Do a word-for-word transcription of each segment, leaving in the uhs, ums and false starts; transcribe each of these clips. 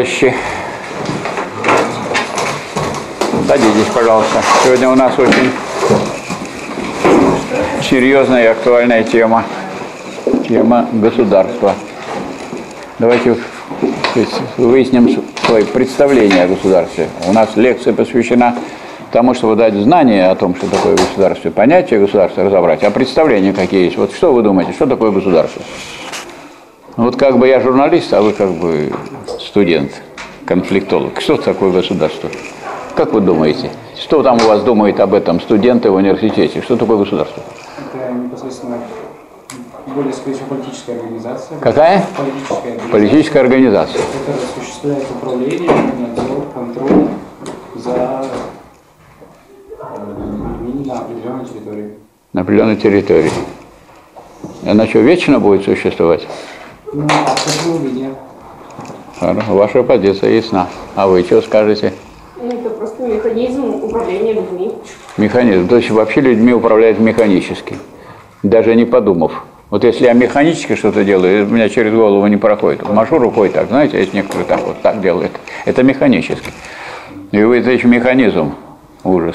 товарищи, садитесь, пожалуйста. Сегодня у нас очень серьезная и актуальная тема. Тема государства. Давайте выясним свое представление о государстве. У нас лекция посвящена тому, чтобы дать знание о том, что такое государство, понятие государства разобрать, а представления какие есть. Вот что вы думаете, что такое государство? Вот как бы я журналист, а вы как бы студент, конфликтолог. Что такое государство? Как вы думаете? Что там у вас думают об этом студенты в университете? Что такое государство? Это непосредственно более, скорее всего, политическая организация. Какая? Политическая организация. Политическая организация. Которая осуществляет управление, надзор, контроль за людьми на определенной территории. На определенной территории. Она что, вечно будет существовать? Ну, а почему бы нет? Хорошо, ваша позиция ясна. А вы что скажете? Ну, это просто механизм управления людьми. Механизм. То есть вообще людьми управляют механически, даже не подумав. Вот если я механически что-то делаю, у меня через голову не проходит. Машу рукой так, знаете, есть некоторые так вот так делают. Это механически. И вы это еще механизм. Ужас.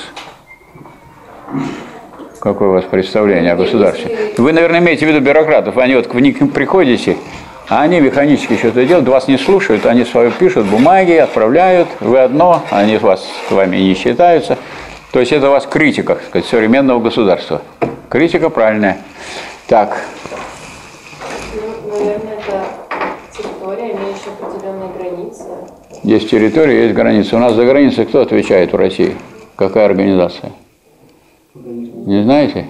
Какое у вас представление о государстве? Вы, наверное, имеете в виду бюрократов. Они вот к ним приходите, а они механически что-то делают, вас не слушают, они свое пишут, бумаги отправляют, вы одно, они вас с вами не считаются. То есть это у вас критика, так сказать, современного государства. Критика правильная. Так. Ну, наверное, это территория, имеющая определенные границы. Есть территория, есть границы. У нас за границей кто отвечает в России? Какая организация? Не знаете?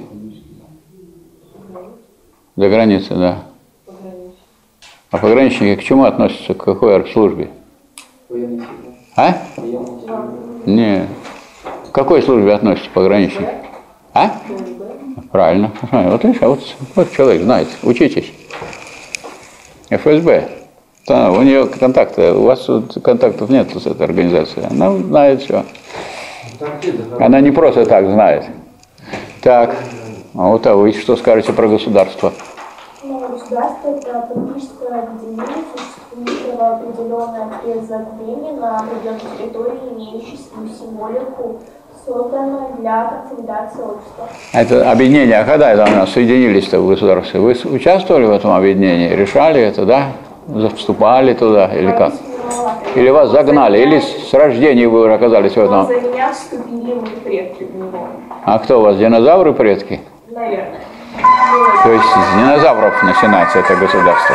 За границей, да. А пограничники к чему относятся? К какой службе? А? Нет. К какой службе относятся пограничники? А? Правильно. Вот, вот, вот человек знает. Учитесь. эф эс бэ. Да, у нее контакты. У вас контактов нет с этой организацией. Она знает все. Она не просто так знает. Так. А вот а вы что скажете про государство? Государство – это политическое объединение, существующее определенный отрезок времени на определенной территории, имеющее свою символику, созданное для консолидации общества. Это объединение, а когда это у нас соединились-то в государстве? Вы участвовали в этом объединении? Решали это, да? Вступали туда или как? Или вас загнали? Или с рождения вы оказались в этом? За меня вступили мои предки в него. А кто у вас, динозавры предки? Наверное. То есть с динозавров начинается это государство.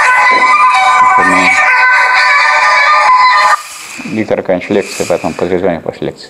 Виктор Аркадьевич, лекция, потом подвижение после лекции.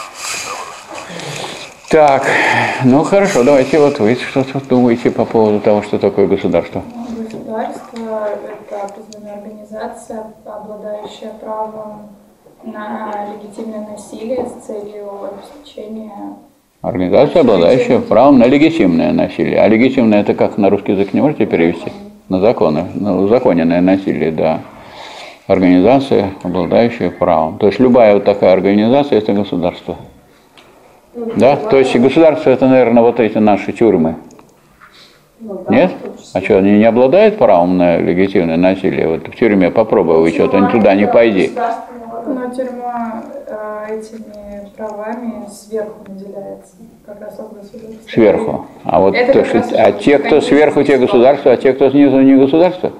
Так, ну хорошо, давайте вот вы что-то думаете по поводу того, что такое государство. Государство – это признанная организация, обладающая правом на легитимное насилие с целью обеспечения. Организация, обладающая правом на легитимное насилие. А легитимное это как на русский язык не можете перевести? На законы, на узаконенное насилие, да. Организация, обладающая правом. То есть любая вот такая организация – это государство. Да? То есть государство – это, наверное, вот эти наши тюрьмы. Нет? А что, они не обладают правом на легитимное насилие? Вот в тюрьме попробуй, вы что-то туда не пойди. Но тюрьма э, этими правами сверху наделяется, как раз от государства. Сверху. А вот Это то, что, раз а те, кто сверху, те государства, а те, кто снизу, не государство?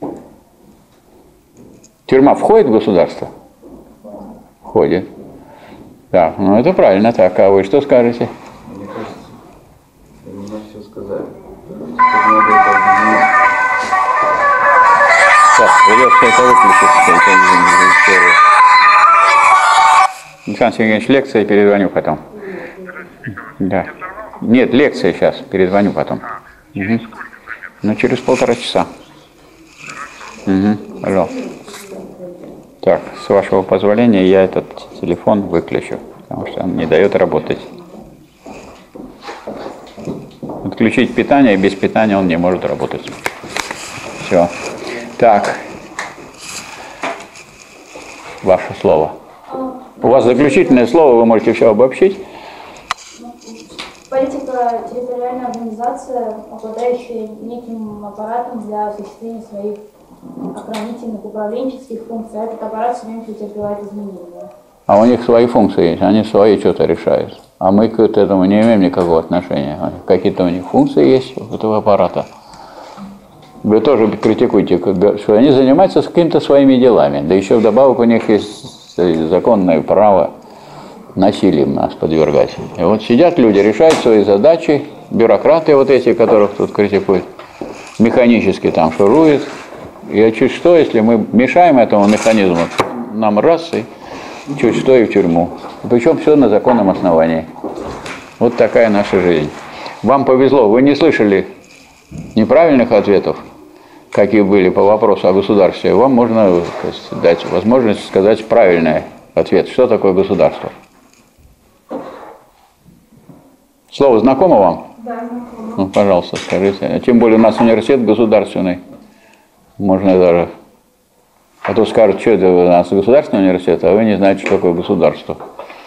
Тюрьма входит в государство? Входит. Да, ну это правильно так. А вы что скажете? Мне кажется, меня все сказали. Так, придется это выключить. Александр Сергеевич, лекция, перезвоню потом. Да. Нет, лекция сейчас, перезвоню потом. Угу. Ну, через полтора часа. Угу, пожалуйста. Так, с вашего позволения я этот телефон выключу, потому что он не дает работать. Отключить питание, и без питания он не может работать. Все. Так. Ваше слово. У вас заключительное слово, вы можете все обобщить. Политика – территориальная организация, обладающая неким аппаратом для осуществления своих охранительных, управленческих функций, а этот аппарат все время претерпевает изменения. А у них свои функции есть, они свои что-то решают. А мы к этому не имеем никакого отношения. Какие-то у них функции есть у этого аппарата. Вы тоже критикуете, что они занимаются какими-то своими делами. Да еще вдобавок у них есть законное право насилием нас подвергать. И вот сидят люди, решают свои задачи, бюрократы вот эти, которых тут критикуют, механически там шуруют. И чуть что, если мы мешаем этому механизму, нам раз и чуть что и в тюрьму. Причем все на законном основании. Вот такая наша жизнь. Вам повезло, вы не слышали неправильных ответов, какие были по вопросу о государстве. Вам можно дать возможность сказать правильный ответ. Что такое государство? Слово знакомо вам? Да, знакомо. Ну, пожалуйста, скажите. Тем более у нас университет государственный. Можно даже... А то скажут, что это у нас государственный университет, а вы не знаете, что такое государство.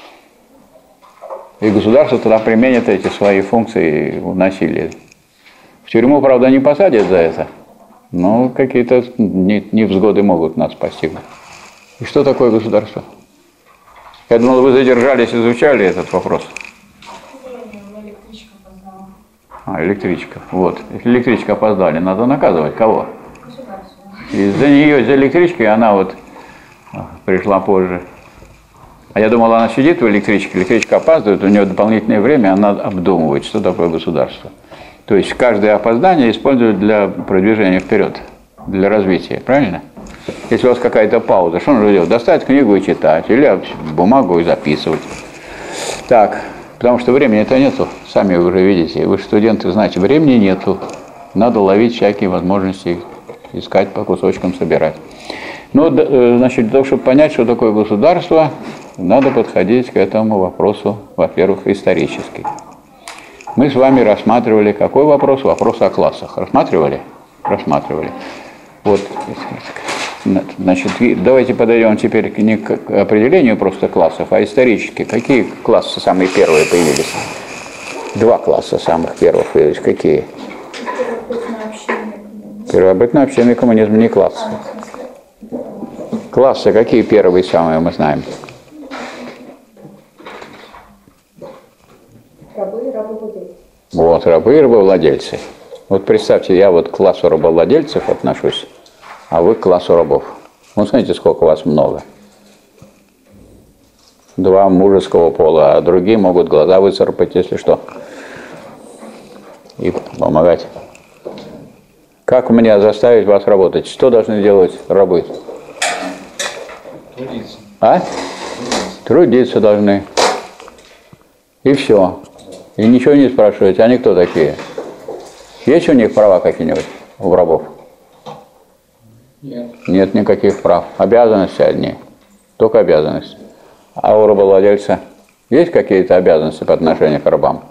И государство тогда применит эти свои функции насилия. В тюрьму, правда, не посадят за это, но какие-то невзгоды могут нас постигнуть. И что такое государство? Я думал, вы задержались, изучали этот вопрос. Электричка опоздала. А, электричка. Вот. Если электричка опоздали, надо наказывать кого? Государство. Из-за нее, из-за электрички, она вот пришла позже. А я думал, она сидит в электричке, электричка опаздывает, у нее дополнительное время, она обдумывает, что такое государство. То есть каждое опоздание используют для продвижения вперед, для развития, правильно? Если у вас какая-то пауза, что нужно делать? Достать книгу и читать, или бумагу и записывать. Так, потому что времени-то нету, сами вы уже видите, вы студенты, знаете, времени нету. Надо ловить всякие возможности, искать по кусочкам, собирать. Ну, значит, для того, чтобы понять, что такое государство, надо подходить к этому вопросу, во-первых, исторически. Мы с вами рассматривали какой вопрос? Вопрос о классах. Рассматривали? Рассматривали. Вот, значит, давайте подойдем теперь не к определению просто классов, а исторически. Какие классы самые первые появились? Два класса самых первых появились. Какие? Первобытно-общинный коммунизм не класс. Классы какие первые самые мы знаем? Рабы и рабовладельцы. Вот, рабы и рабовладельцы. Вот представьте, я вот к классу рабовладельцев отношусь, а вы к классу рабов. Вот смотрите, сколько вас много. Два мужеского пола, а другие могут глаза выцарапать, если что. И помогать. Как мне заставить вас работать? Что должны делать рабы? Трудиться. А? Трудиться должны. И все. И ничего не спрашиваете. Они кто такие? Есть у них права какие-нибудь у рабов? Нет. Нет никаких прав. Обязанности одни. Только обязанности. А у рабовладельца есть какие-то обязанности по отношению к рабам?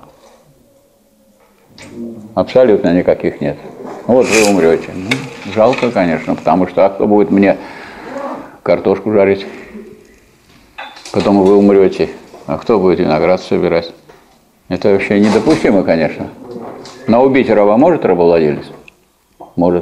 Абсолютно никаких нет. Вот вы умрете. Ну, жалко, конечно, потому что а кто будет мне картошку жарить? Потом вы умрете. А кто будет виноград собирать? Это вообще недопустимо, конечно. Но убить раба может рабовладелец? Может.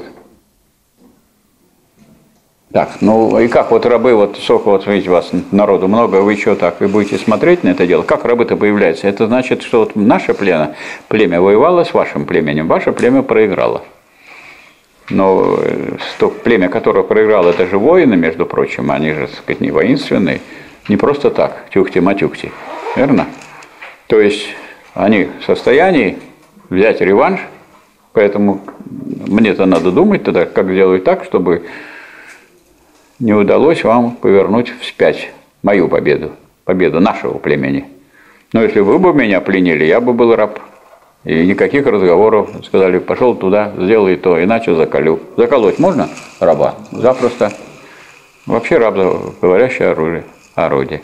Так, ну и как вот рабы, вот сколько вот видите, вас народу много, вы что так, вы будете смотреть на это дело? Как рабы-то появляются? Это значит, что вот наше племя, племя воевало с вашим племенем, ваше племя проиграло. Но то племя, которое проиграло, это же воины, между прочим, они же, так сказать, не воинственные, не просто так, тюхти-матюхти, верно? То есть они в состоянии взять реванш, поэтому мне-то надо думать тогда, как сделать так, чтобы не удалось вам повернуть вспять мою победу, победу нашего племени. Но если вы бы меня пленили, я бы был раб. И никаких разговоров. Сказали, пошел туда, сделай то, иначе заколю. Заколоть можно раба? Запросто. Вообще раб – говорящее оружие, орудие.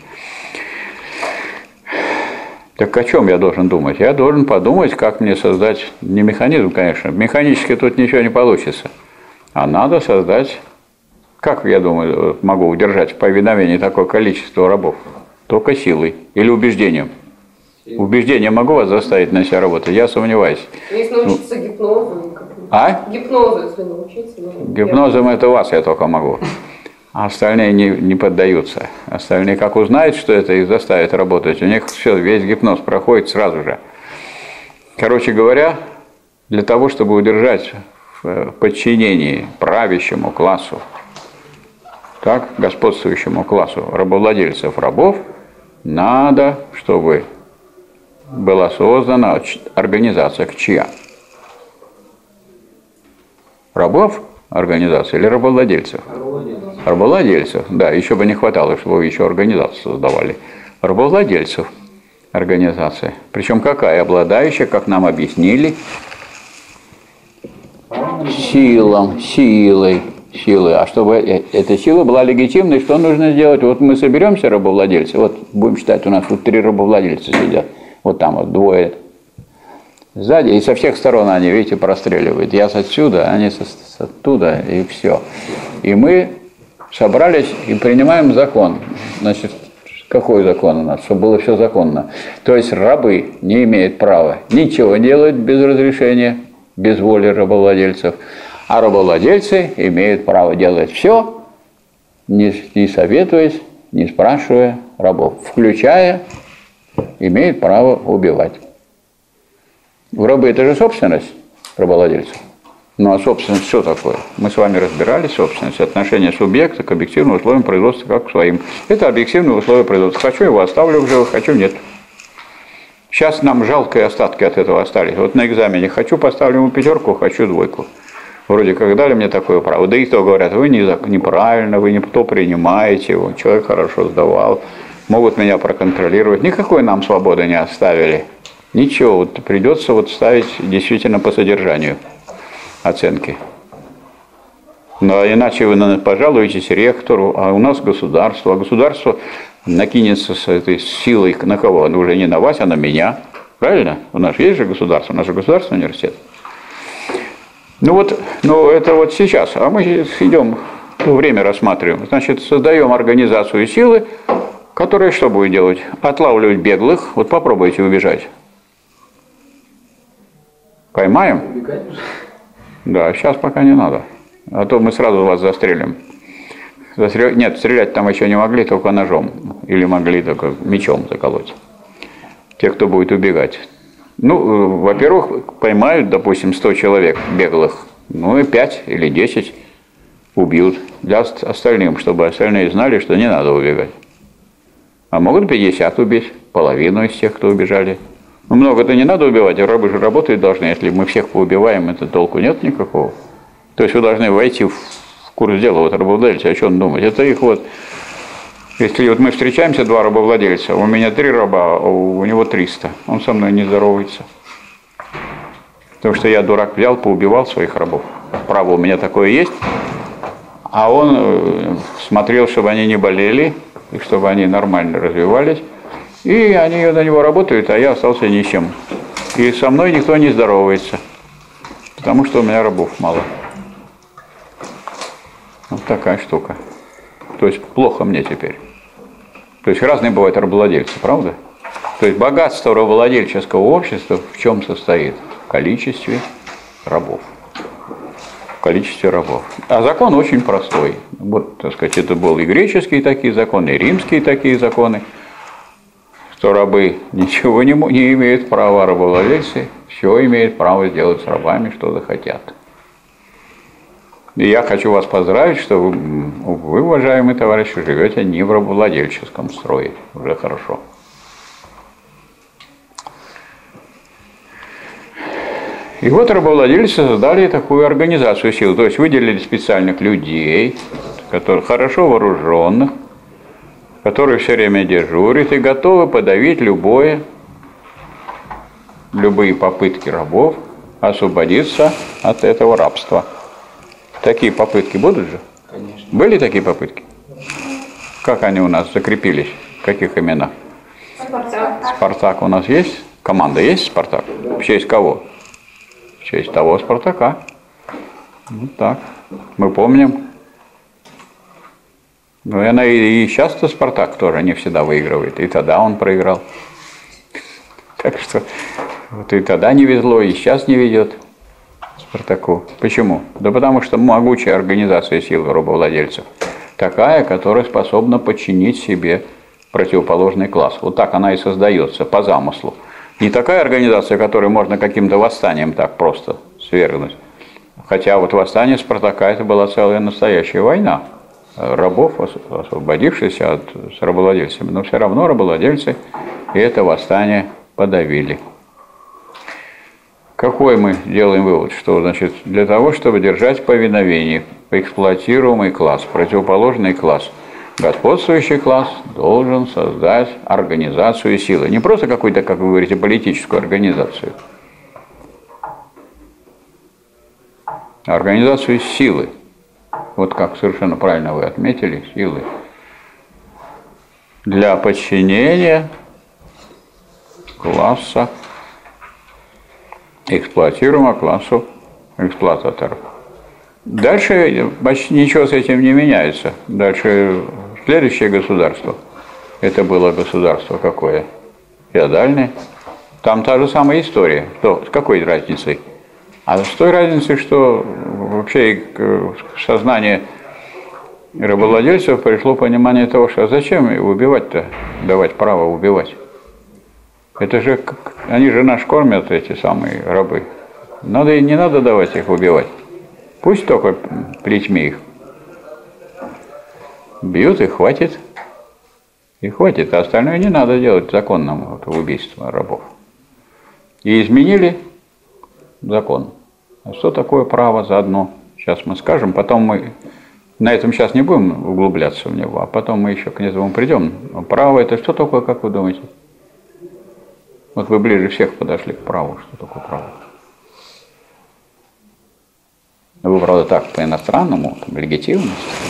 Так о чем я должен думать? Я должен подумать, как мне создать, не механизм, конечно, механически тут ничего не получится, а надо создать, как, я думаю, могу удержать в повиновении такое количество рабов? Только силой или убеждением. Убеждение могу вас заставить на себя работать? Я сомневаюсь. Если научиться гипнозу, как А? Гипнозу, если научиться. Ну, Гипнозом это вас я только могу. А остальные не, не поддаются. Остальные как узнают, что это, их заставят работать. У них все, весь гипноз проходит сразу же. Короче говоря, для того, чтобы удержать в подчинении правящему классу, так, господствующему классу рабовладельцев рабов, надо, чтобы была создана организация чья? Рабов организация или рабовладельцев? Рабовладельцев. Рабовладельцев, да, еще бы не хватало, чтобы вы еще организацию создавали. Рабовладельцев организация. Причем какая? Обладающая, как нам объяснили, силом, силой, силой. А чтобы эта сила была легитимной, что нужно сделать? Вот мы соберемся, рабовладельцы, вот будем считать, у нас тут три рабовладельца сидят, вот там вот двое сзади, и со всех сторон они, видите, простреливают. Я с отсюда, они с, с оттуда, и все. И мы собрались и принимаем закон. Значит, какой закон у нас? Чтобы было все законно. То есть рабы не имеют права ничего делать без разрешения, без воли рабовладельцев, а рабовладельцы имеют право делать все, не, не советуясь, не спрашивая рабов, включая, имеют право убивать. У рабы это же собственность рабовладельцев. Ну а собственность что такое? Мы с вами разбирали собственность, отношение субъекта к объективным условиям производства как к своим. Это объективные условия производства. Хочу его оставлю в живых, хочу нет. Сейчас нам жалко, и остатки от этого остались. Вот на экзамене хочу, поставлю ему пятерку, хочу двойку. Вроде как дали мне такое право. Да и то говорят, вы неправильно, вы не то принимаете, его. Человек хорошо сдавал, могут меня проконтролировать. Никакой нам свободы не оставили. Ничего, вот придется вот ставить действительно по содержанию оценки. Ну, а иначе вы пожалуетесь ректору, а у нас государство. А государство накинется с этой силой на кого? Ну, уже не на вас, а на меня. Правильно? У нас есть же государство, у нас же государственный университет. Ну вот, ну это вот сейчас. А мы идем, ну, время рассматриваем. Значит, создаем организацию силы, которая что будет делать? Отлавливать беглых. Вот попробуйте убежать. Поймаем? Да, сейчас пока не надо. А то мы сразу вас застрелим. Застрел... Нет, стрелять там еще не могли, только ножом. Или могли только мечом заколоть. Те, кто будет убегать. Ну, во-первых, поймают, допустим, сто человек беглых. Ну и пять или десять убьют. Для остальным, чтобы остальные знали, что не надо убегать. А могут пятьдесят убить, половину из тех, кто убежали. Ну, много-то не надо убивать, а рабы же работать должны. Если мы всех поубиваем, это толку нет никакого. То есть вы должны войти в курс дела, вот рабовладельца, о чем думать. Это их вот, если вот мы встречаемся, два рабовладельца, у меня три раба, а у него триста, он со мной не здоровается. Потому что я, дурак, взял, поубивал своих рабов. Право у меня такое есть. А он смотрел, чтобы они не болели, и чтобы они нормально развивались. И они на него работают, а я остался ни с чем. И со мной никто не здоровается, потому что у меня рабов мало. Вот такая штука. То есть плохо мне теперь. То есть разные бывают рабовладельцы, правда? То есть богатство рабовладельческого общества в чем состоит? В количестве рабов. В количестве рабов. А закон очень простой. Вот, так сказать, это были и греческие такие законы, и римские такие законы. Что рабы ничего не, не имеют права, рабовладельцы все имеют право сделать с рабами, что захотят. И я хочу вас поздравить, что вы, вы, уважаемые товарищи, живете не в рабовладельческом строе. Уже хорошо. И вот рабовладельцы создали такую организацию сил. То есть выделили специальных людей, которые хорошо вооруженных, которые все время дежурят и готовы подавить любое, любые попытки рабов освободиться от этого рабства. Такие попытки будут же? Конечно. Были такие попытки? Как они у нас закрепились? В каких именах? Спартак. Спартак у нас есть? Команда есть Спартак? В честь кого? В честь того Спартака. Вот так. Мы помним. Ну, и, она, и сейчас-то Спартак тоже не всегда выигрывает. И тогда он проиграл. Так что вот и тогда не везло, и сейчас не ведет. Спартаку. Почему? Да потому что могучая организация сил рабовладельцев такая, которая способна подчинить себе противоположный класс. Вот так она и создается по замыслу. Не такая организация, которую можно каким-то восстанием так просто свергнуть. Хотя вот восстание Спартака это была целая настоящая война рабов, освободившихся от, с рабовладельцами. Но все равно рабовладельцы это восстание подавили. Какой мы делаем вывод? Что значит для того, чтобы держать повиновение, эксплуатируемый класс, противоположный класс, господствующий класс должен создать организацию силы. Не просто какую-то, как вы говорите, политическую организацию, а организацию силы. Вот как совершенно правильно вы отметили, силы. Для подчинения класса, эксплуатируемого классу эксплуататоров. Дальше почти ничего с этим не меняется. Дальше следующее государство. Это было государство какое? Феодальное. Там та же самая история. Что, с какой разницей? А с той разницей, что вообще в сознание рабовладельцев пришло понимание того, что зачем убивать-то, давать право убивать? Это же, они же нас кормят, эти самые рабы. Надо и не надо давать их убивать. Пусть только плетьми их бьют, и хватит. И хватит. А остальное не надо делать законным вот, убийство рабов. И изменили закон. А что такое право заодно? Сейчас мы скажем, потом мы на этом сейчас не будем углубляться в него, а потом мы еще к этому придем. Право это что такое, как вы думаете? Вот вы ближе всех подошли к праву. Что такое право? Вы, правда, так по-иностранному, там, легитимность.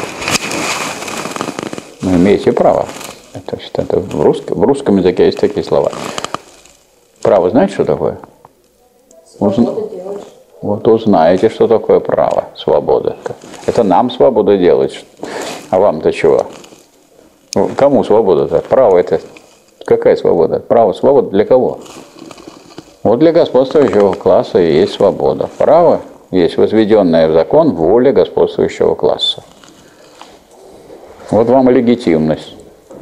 Но имеете право. Это, это в, русском, в русском языке есть такие слова. Право знаете, что такое? Узна... Вот узнаете, что такое право, свобода. Это нам свобода делать. А вам-то чего? Кому свобода-то? Право это... Какая свобода? Право, свобода для кого? Вот для господствующего класса и есть свобода. Право есть возведенная в закон воля господствующего класса. Вот вам и легитимность.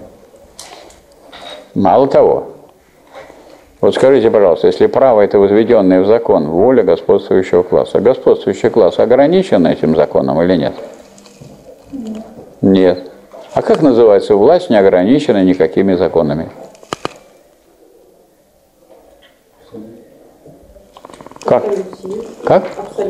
Мало того, вот скажите, пожалуйста, если право это возведенное в закон воля господствующего класса, господствующий класс ограничен этим законом или нет? Нет. Нет. А как называется власть, не ограничена никакими законами? Как? Как?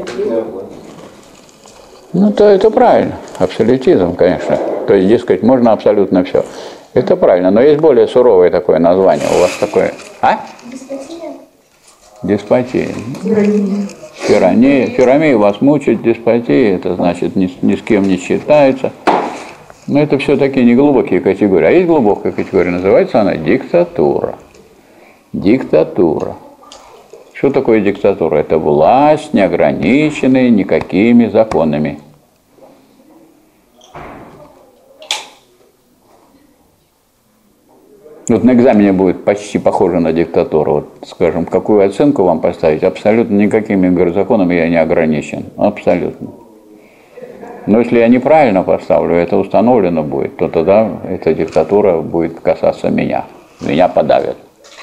Ну, то это правильно. Абсолютизм, конечно. То есть, дескать, можно абсолютно все. Это правильно, но есть более суровое такое название. У вас такое... А? Деспотия. Деспотия. Тирания. Тирания. Тирания вас мучает, деспотия, это значит ни, ни с кем не считается. Но это все такие неглубокие категории. А есть глубокая категория, называется она диктатура. Диктатура. Что такое диктатура? Это власть, не ограниченная никакими законами. Вот на экзамене будет почти похоже на диктатуру. Вот, скажем, какую оценку вам поставить? Абсолютно никакими законами я не ограничен. Абсолютно. Но если я неправильно поставлю, это установлено будет, то тогда эта диктатура будет касаться меня. Меня подавят.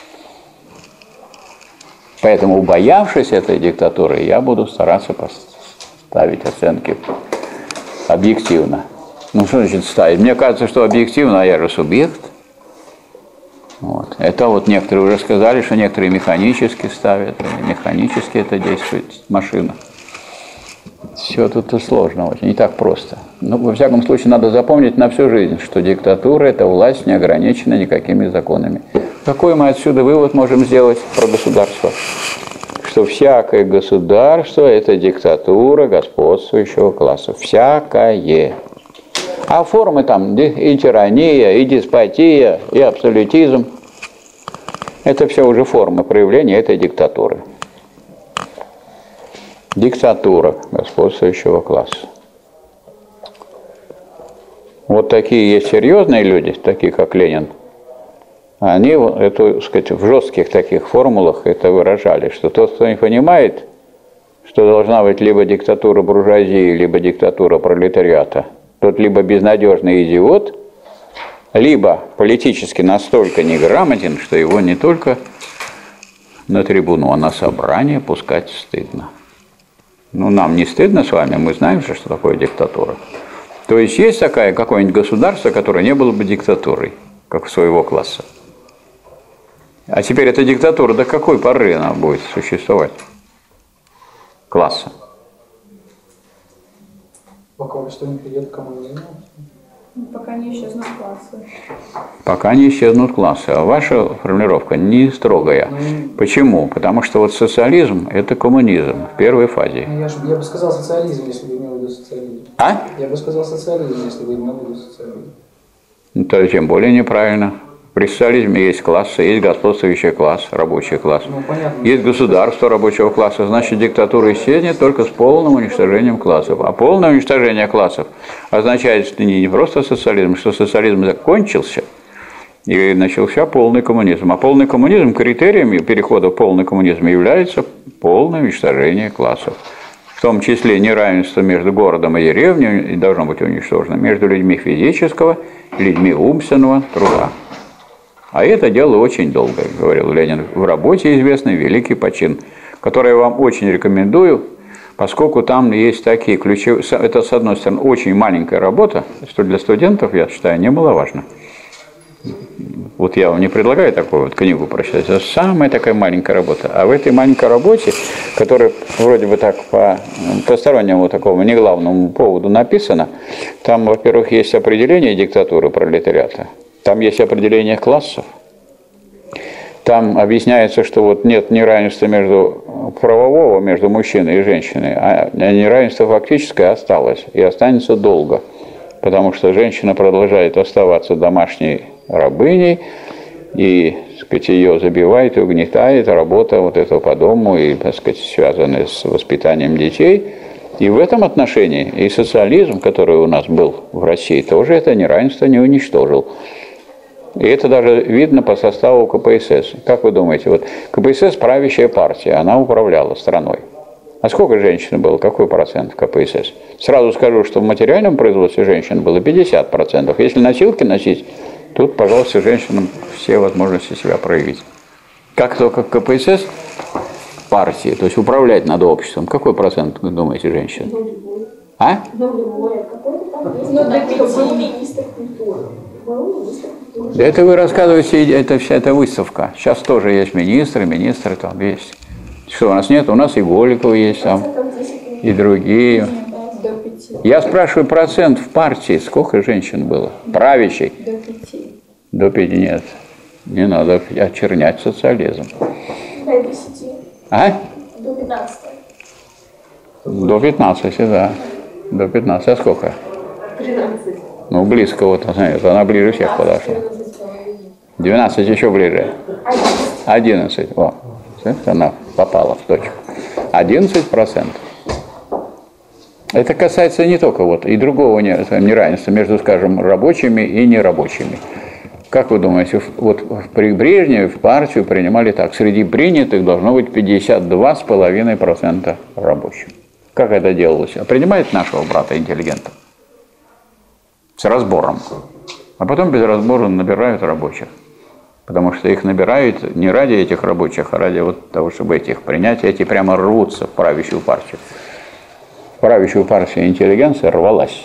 Поэтому, убоявшись этой диктатуры, я буду стараться поставить оценки объективно. Ну, что значит ставить? Мне кажется, что объективно, а я же субъект. Вот. Это вот некоторые уже сказали, что некоторые механически ставят, механически это действует машина. Все тут сложно очень, не так просто. Но, во всяком случае, надо запомнить на всю жизнь, что диктатура – это власть, не ограничена никакими законами. Какой мы отсюда вывод можем сделать про государство? Что всякое государство – это диктатура господствующего класса. Всякое. А формы там и тирания, и деспотия, и абсолютизм – это все уже формы проявления этой диктатуры. Диктатура господствующего класса. Вот такие есть серьезные люди, такие как Ленин, они это, так сказать, в жестких таких формулах это выражали, что тот, кто не понимает, что должна быть либо диктатура буржуазии, либо диктатура пролетариата. Тот либо безнадежный идиот, либо политически настолько неграмотен, что его не только на трибуну, а на собрание пускать стыдно. Ну, нам не стыдно с вами, мы знаем же, что такое диктатура. То есть есть такое какое-нибудь государство, которое не было бы диктатурой, как у своего класса. А теперь эта диктатура до какой поры она будет существовать? Класса. Пока что не придет к коммунизму. Пока не исчезнут классы. Пока не исчезнут классы. А ваша формулировка не строгая. Ну, почему? Потому что вот социализм – это коммунизм в первой фазе. Ну, я, я бы сказал социализм, если бы имел в виду социализм. А? Я бы сказал социализм, если бы имел в виду социализм. Ну, то тем более неправильно. При социализме есть классы, есть господствующий класс, рабочий класс. Ну, понятно. Есть государство рабочего класса, значит, диктатура исчезнет только с полным уничтожением классов. А полное уничтожение классов означает, что не просто социализм, что социализм закончился и начался полный коммунизм. А полный коммунизм, критерием перехода в полный коммунизм является полное уничтожение классов. В том числе неравенство между городом и деревней должно быть уничтожено, между людьми физического и людьми умственного труда. А это дело очень долгое, говорил Ленин, в работе известный «Великий почин», который я вам очень рекомендую, поскольку там есть такие ключевые... Это, с одной стороны, очень маленькая работа, что для студентов, я считаю, немаловажно. Вот я вам не предлагаю такую вот книгу прочитать, это самая такая маленькая работа. А в этой маленькой работе, которая вроде бы так по постороннему такому неглавному поводу написана, там, во-первых, есть определение диктатуры пролетариата. Там есть определение классов. Там объясняется, что вот нет неравенства между правового, между мужчиной и женщиной, а неравенство фактическое осталось и останется долго, потому что женщина продолжает оставаться домашней рабыней, и, так сказать, ее забивает и угнетает работа вот этого по дому и, так сказать, связанная с воспитанием детей. И в этом отношении и социализм, который у нас был в России, тоже это неравенство не уничтожил. И это даже видно по составу ка пэ эс эс. Как вы думаете, вот ка пэ эс эс правящая партия, она управляла страной. А сколько женщин было? Какой процент в ка пэ эс эс? Сразу скажу, что в материальном производстве женщин было пятьдесят процентов. Если носилки носить, тут, пожалуйста, женщинам все возможности себя проявить. Как только ка пэ эс эс партии, то есть управлять над обществом, какой процент, вы думаете, женщин? А? Это вы рассказываете, это вся эта выставка. Сейчас тоже есть министры, министры там есть. Что у нас нет? У нас и Голикова есть там, и другие. Я спрашиваю процент в партии, сколько женщин было? Правящей? До пяти. До пяти нет. Не надо очернять социализм. До десяти. А? До пятнадцати. До пятнадцати, да. До пятнадцати. А сколько? тринадцать. Ну, близко вот, знаете, она ближе всех подошла. двенадцать еще ближе. одиннадцать. О, она попала в точку. одиннадцать процентов. Это касается не только вот и другого неравенства между, скажем, рабочими и нерабочими. Как вы думаете, вот при Брежневе в партию принимали так, среди принятых должно быть пятьдесят два с половиной процента рабочих. Как это делалось? А принимает нашего брата-интеллигента с разбором, а потом без разбора набирают рабочих. Потому что их набирают не ради этих рабочих, а ради вот того, чтобы этих принять. Эти прямо рвутся в правящую партию. В правящую партию интеллигенция рвалась.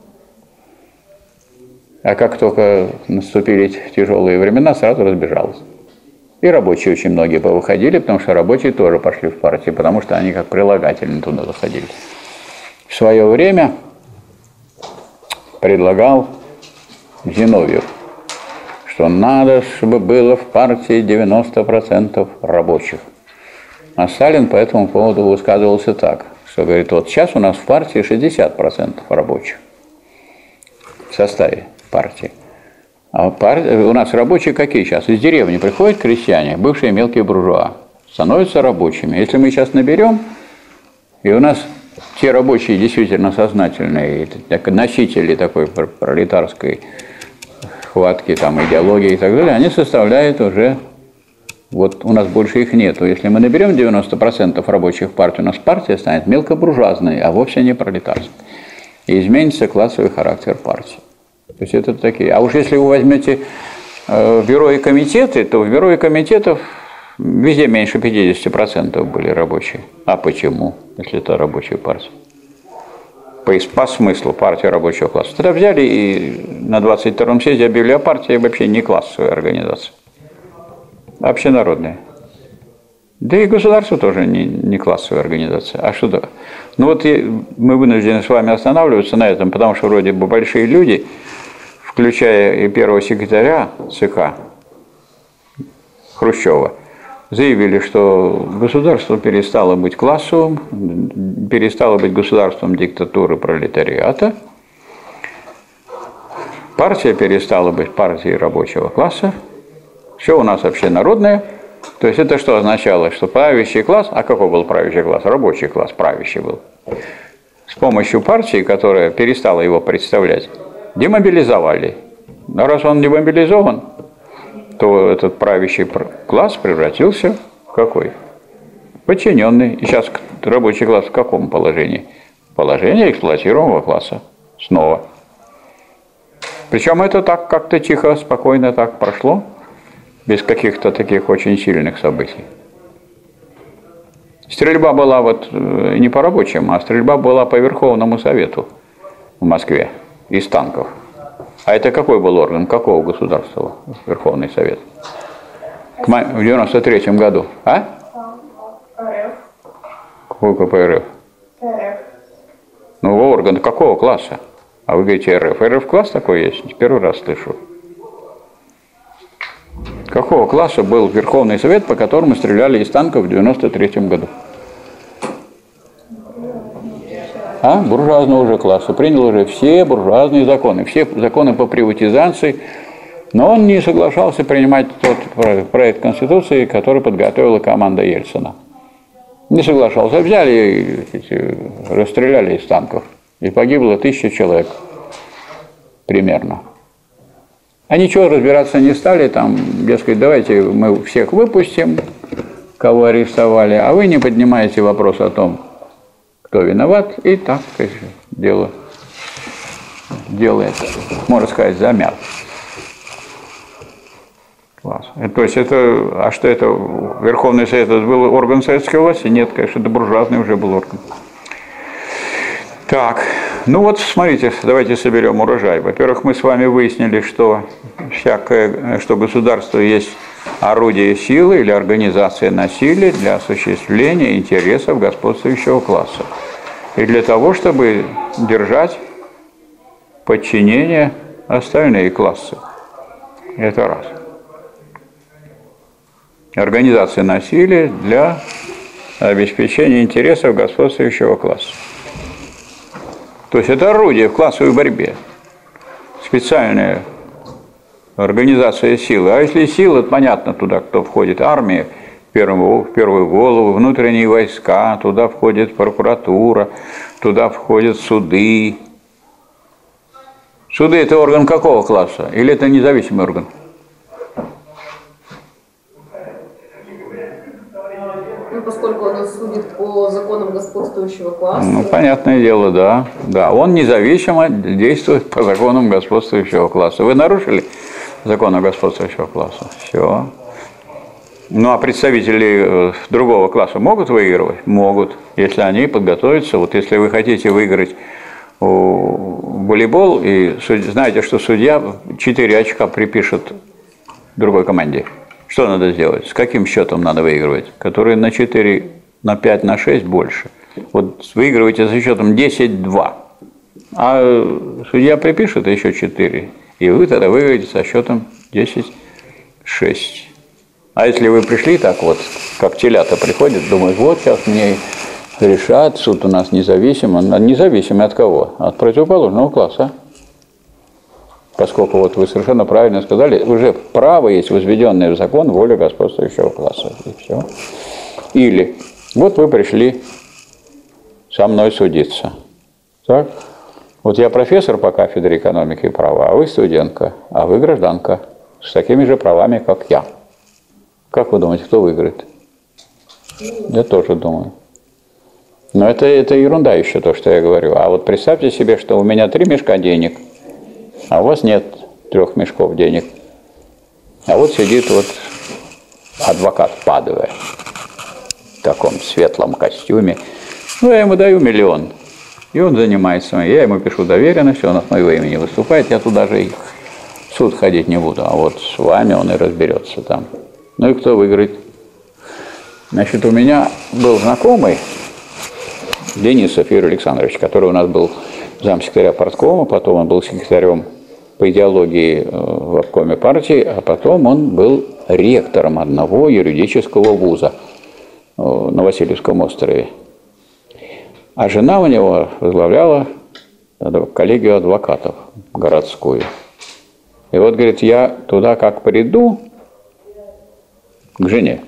А как только наступили тяжелые времена, сразу разбежалась. И рабочие очень многие повыходили, потому что рабочие тоже пошли в партию, потому что они как прилагательно туда заходили. В свое время предлагал Зиновьев, что надо, чтобы было в партии девяносто процентов рабочих. А Сталин по этому поводу высказывался так, что говорит, вот сейчас у нас в партии шестьдесят процентов рабочих в составе партии. А пар... у нас рабочие какие сейчас? Из деревни приходят крестьяне, бывшие мелкие буржуа, становятся рабочими. Если мы сейчас наберем, и у нас те рабочие действительно сознательные, носители такой пролетарской хватки, там, идеологии и так далее, они составляют уже Вот у нас больше их нету. Если мы наберем девяносто процентов рабочих партий, у нас партия станет мелкобуржуазной, а вовсе не пролетарской. И изменится классовый характер партии. То есть это такие. А уж если вы возьмете э, бюро и комитеты, то в бюро и комитетов везде меньше пятидесяти процентов были рабочие. А почему, если это рабочая партия? По, по смыслу партия рабочего класса. Тогда взяли и на двадцать втором съезде объявили о партии вообще не классовая организация. Общенародная. Да и государство тоже не, не классовая организация. А что да? Ну вот и мы вынуждены с вами останавливаться на этом, потому что вроде бы большие люди, включая и первого секретаря ЦК Хрущева, заявили, что государство перестало быть классовым, перестало быть государством диктатуры пролетариата, партия перестала быть партией рабочего класса, все у нас вообще народное. То есть это что означало? Что правящий класс, а какой был правящий класс? Рабочий класс правящий был. С помощью партии, которая перестала его представлять, демобилизовали. А раз он демобилизован, то этот правящий класс превратился в какой? Подчиненный. И сейчас рабочий класс в каком положении? Положение эксплуатируемого класса. Снова. Причем это так как-то тихо, спокойно так прошло. Без каких-то таких очень сильных событий. Стрельба была вот не по рабочим, а стрельба была по Верховному Совету в Москве из танков. А это какой был орган? Какого государства? Верховный Совет? В девяносто третьем году. А? РФ. Какой КПРФ? РФ. Ну, орган какого класса? А вы говорите РФ. РФ класс такой есть? Первый раз слышу. Какого класса был Верховный Совет, по которому стреляли из танков в девяносто третьем году? А? Буржуазного уже класса. Принял уже все буржуазные законы, все законы по приватизации, но он не соглашался принимать тот проект Конституции, который подготовила команда Ельцина. Не соглашался. Взяли и расстреляли из танков. И погибло тысяча человек. Примерно. А ничего, разбираться не стали, там, дескать, давайте мы всех выпустим, кого арестовали, а вы не поднимаете вопрос о том, кто виноват, и так, конечно, дело делает, можно сказать, замят. Класс. То есть это, а что это, Верховный Совет это был орган советской власти? Нет, конечно, это буржуазный уже был орган. Так, ну вот смотрите, давайте соберем урожай. Во-первых, мы с вами выяснили, что всякое, что государство есть орудие силы или организация насилия для осуществления интересов господствующего класса. И для того, чтобы держать подчинение остальные классы. Это раз. Организация насилия для обеспечения интересов господствующего класса. То есть это орудие в классовой борьбе. Специальная организация силы. А если сила, то понятно, туда кто входит. Армия в первую, в первую голову, внутренние войска, туда входит прокуратура, туда входят суды. Суды – это орган какого класса? Или это независимый орган? Поскольку он судит по законам господствующего класса. Ну, понятное дело, да. Да, он независимо действует по законам господствующего класса. Вы нарушили законы господствующего класса? Все. Ну, а представители другого класса могут выигрывать? Могут, если они подготовятся. Вот если вы хотите выиграть в волейбол, и знаете, что судья четыре очка припишет другой команде. Что надо сделать? С каким счетом надо выигрывать? Который на четыре, на пять, на шесть больше. Вот выигрываете со счетом десять-два. А судья припишет еще четыре. И вы тогда выиграете со счетом десять-шесть. А если вы пришли так вот, как телята приходят, думают, вот сейчас мне решат, суд у нас независимый. Независимый от кого? От противоположного класса. Поскольку вот вы совершенно правильно сказали, уже право есть возведенное в закон воля господствующего класса. И все. Или вот вы пришли со мной судиться. Так? Вот я профессор по кафедре экономики и права, а вы студентка, а вы гражданка с такими же правами, как я. Как вы думаете, кто выиграет? Я тоже думаю. Но это, это ерунда еще, то, что я говорю. А вот представьте себе, что у меня три мешка денег, а у вас нет трех мешков денег. А вот сидит вот адвокат Падуя в таком светлом костюме. Ну, я ему даю миллион. И он занимается. Я ему пишу доверенность, он от моего имени выступает. Я туда же и в суд ходить не буду. А вот с вами он и разберется там. Ну и кто выиграет? Значит, у меня был знакомый Денисов Юрий Александрович, который у нас был замсекретаря парткома, потом он был секретарем по идеологии в обкоме партии, а потом он был ректором одного юридического вуза на Васильевском острове. А жена у него возглавляла коллегию адвокатов городскую. И вот, говорит, я туда как приду к жене,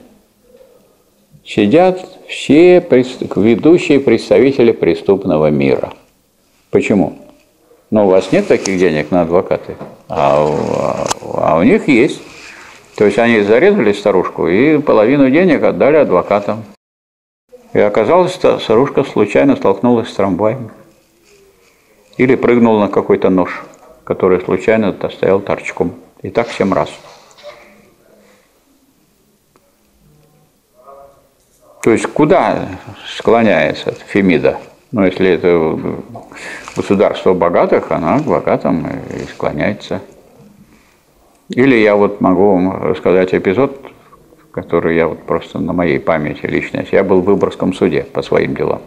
сидят все ведущие представители преступного мира. Почему? Ну, у вас нет таких денег на адвокаты, а, а, а у них есть. То есть они зарезали старушку и половину денег отдали адвокатам. И оказалось, что старушка случайно столкнулась с трамваем. Или прыгнула на какой-то нож, который случайно стоял торчком. И так семь раз. То есть куда склоняется Фемида? Ну, если это государство богатых, она к богатым и склоняется. Или я вот могу вам рассказать эпизод, который я вот просто на моей памяти лично. Я был в Выборгском суде по своим делам.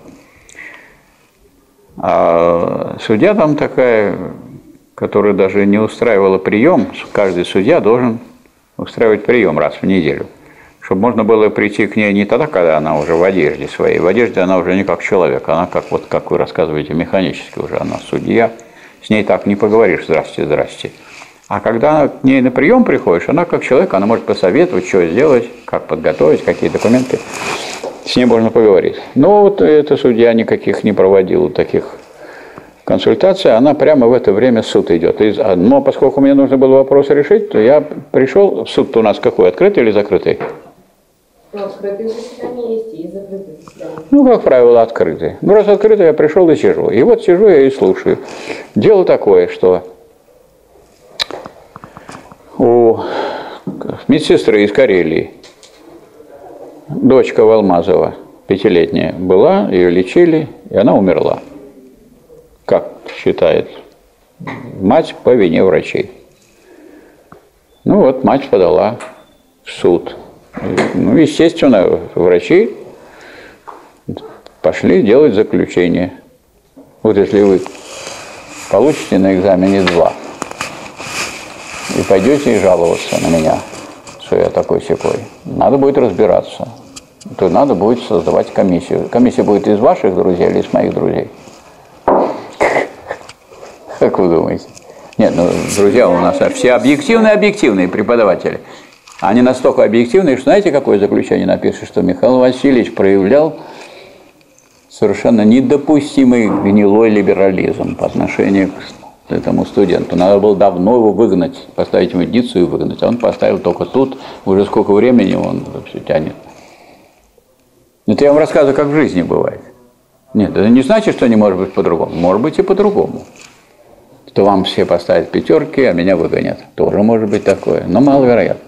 А судья там такая, которая даже не устраивала прием. Каждый судья должен устраивать прием раз в неделю. Чтобы можно было прийти к ней не тогда, когда она уже в одежде своей. В одежде она уже не как человек, она как, вот, как вы рассказываете, механически уже. Она судья, с ней так не поговоришь, здрасте, здрасте. А когда к ней на прием приходишь, она как человек, она может посоветовать, что сделать, как подготовить, какие документы. С ней можно поговорить. Но вот эта судья никаких не проводила таких консультаций, она прямо в это время в суд идет. Но поскольку мне нужно было вопрос решить, то я пришел, суд-то у нас какой, открытый или закрытый? Ну, открытые заседания есть и закрытые заседания. Ну, как правило, открытые. Ну, раз открытый, я пришел и сижу. И вот сижу я и слушаю. Дело такое, что у медсестры из Карелии, дочка Валмазова, пятилетняя, была, ее лечили, и она умерла. Как считает мать по вине врачей. Ну вот, мать подала в суд. Ну, естественно, врачи пошли делать заключение. Вот если вы получите на экзамене два и пойдете жаловаться на меня, что я такой-сякой, надо будет разбираться. То надо будет создавать комиссию. Комиссия будет из ваших друзей или из моих друзей? Как вы думаете? Нет, ну, друзья у нас все объективные-объективные преподаватели. Они настолько объективные, что знаете, какое заключение напишет, что Михаил Васильевич проявлял совершенно недопустимый гнилой либерализм по отношению к этому студенту. Надо было давно его выгнать, поставить в эдицию и выгнать. А он поставил только тут, уже сколько времени он все тянет. Это я вам рассказываю, как в жизни бывает. Нет, это не значит, что не может быть по-другому. Может быть и по-другому. Что вам все поставят пятерки, а меня выгонят. Тоже может быть такое, но маловероятно.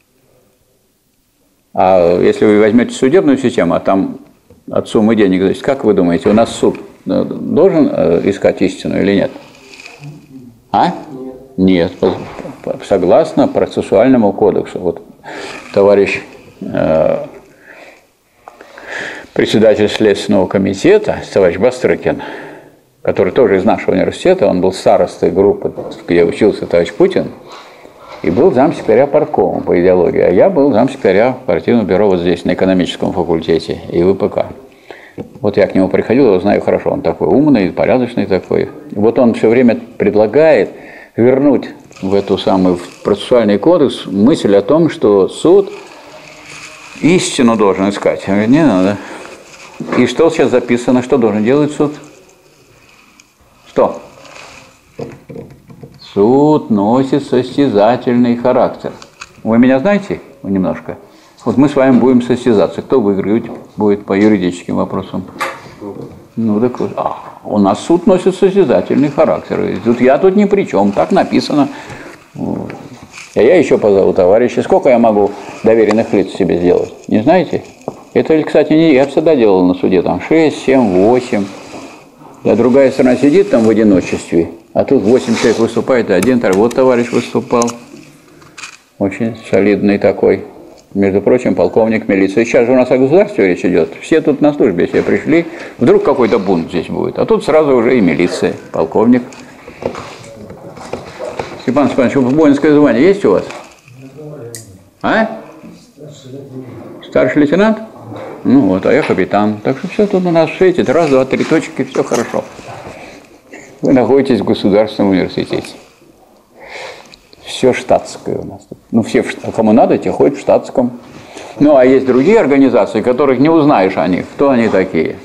А если вы возьмете судебную систему, а там от суммы денег, значит, как вы думаете, у нас суд должен искать истину или нет? А? Нет. Нет. Согласно процессуальному кодексу. Вот товарищ э, председатель Следственного комитета, товарищ Бастрыкин, который тоже из нашего университета, он был старостой группы, где учился товарищ Путин, и был замсекретаря парткома по идеологии, а я был замсекретаря партийного бюро вот здесь, на экономическом факультете и ВПК. Вот я к нему приходил, его знаю хорошо, он такой умный, порядочный такой. Вот он все время предлагает вернуть в эту самую в процессуальный кодекс мысль о том, что суд истину должен искать. Я говорю, не надо. И что сейчас записано, что должен делать суд? Что? Суд носит состязательный характер. Вы меня знаете немножко? Вот мы с вами будем состязаться. Кто выиграет будет по юридическим вопросам? Ну так вот. А, у нас суд носит состязательный характер. И тут я тут ни при чем. Так написано. А я еще позову товарища. Сколько я могу доверенных лиц себе сделать? Не знаете? Это, кстати, не я всегда делал на суде. Там шесть, семь, восемь. А другая сторона сидит там в одиночестве. А тут восемь человек выступает, и один, второй. Вот товарищ выступал. Очень солидный такой. Между прочим, полковник милиции. Сейчас же у нас о государстве речь идет. Все тут на службе все пришли. Вдруг какой-то бунт здесь будет. А тут сразу уже и милиция, полковник. Степан Степанович, воинское звание есть у вас? А? Старший лейтенант? Ну вот, а я капитан. Так что все тут у нас светит. Раз, два, три точки, все хорошо. Вы находитесь в государственном университете. Все штатское у нас. Ну, все, кому надо, те ходят в штатском. Ну, а есть другие организации, которых не узнаешь о них. Кто они такие?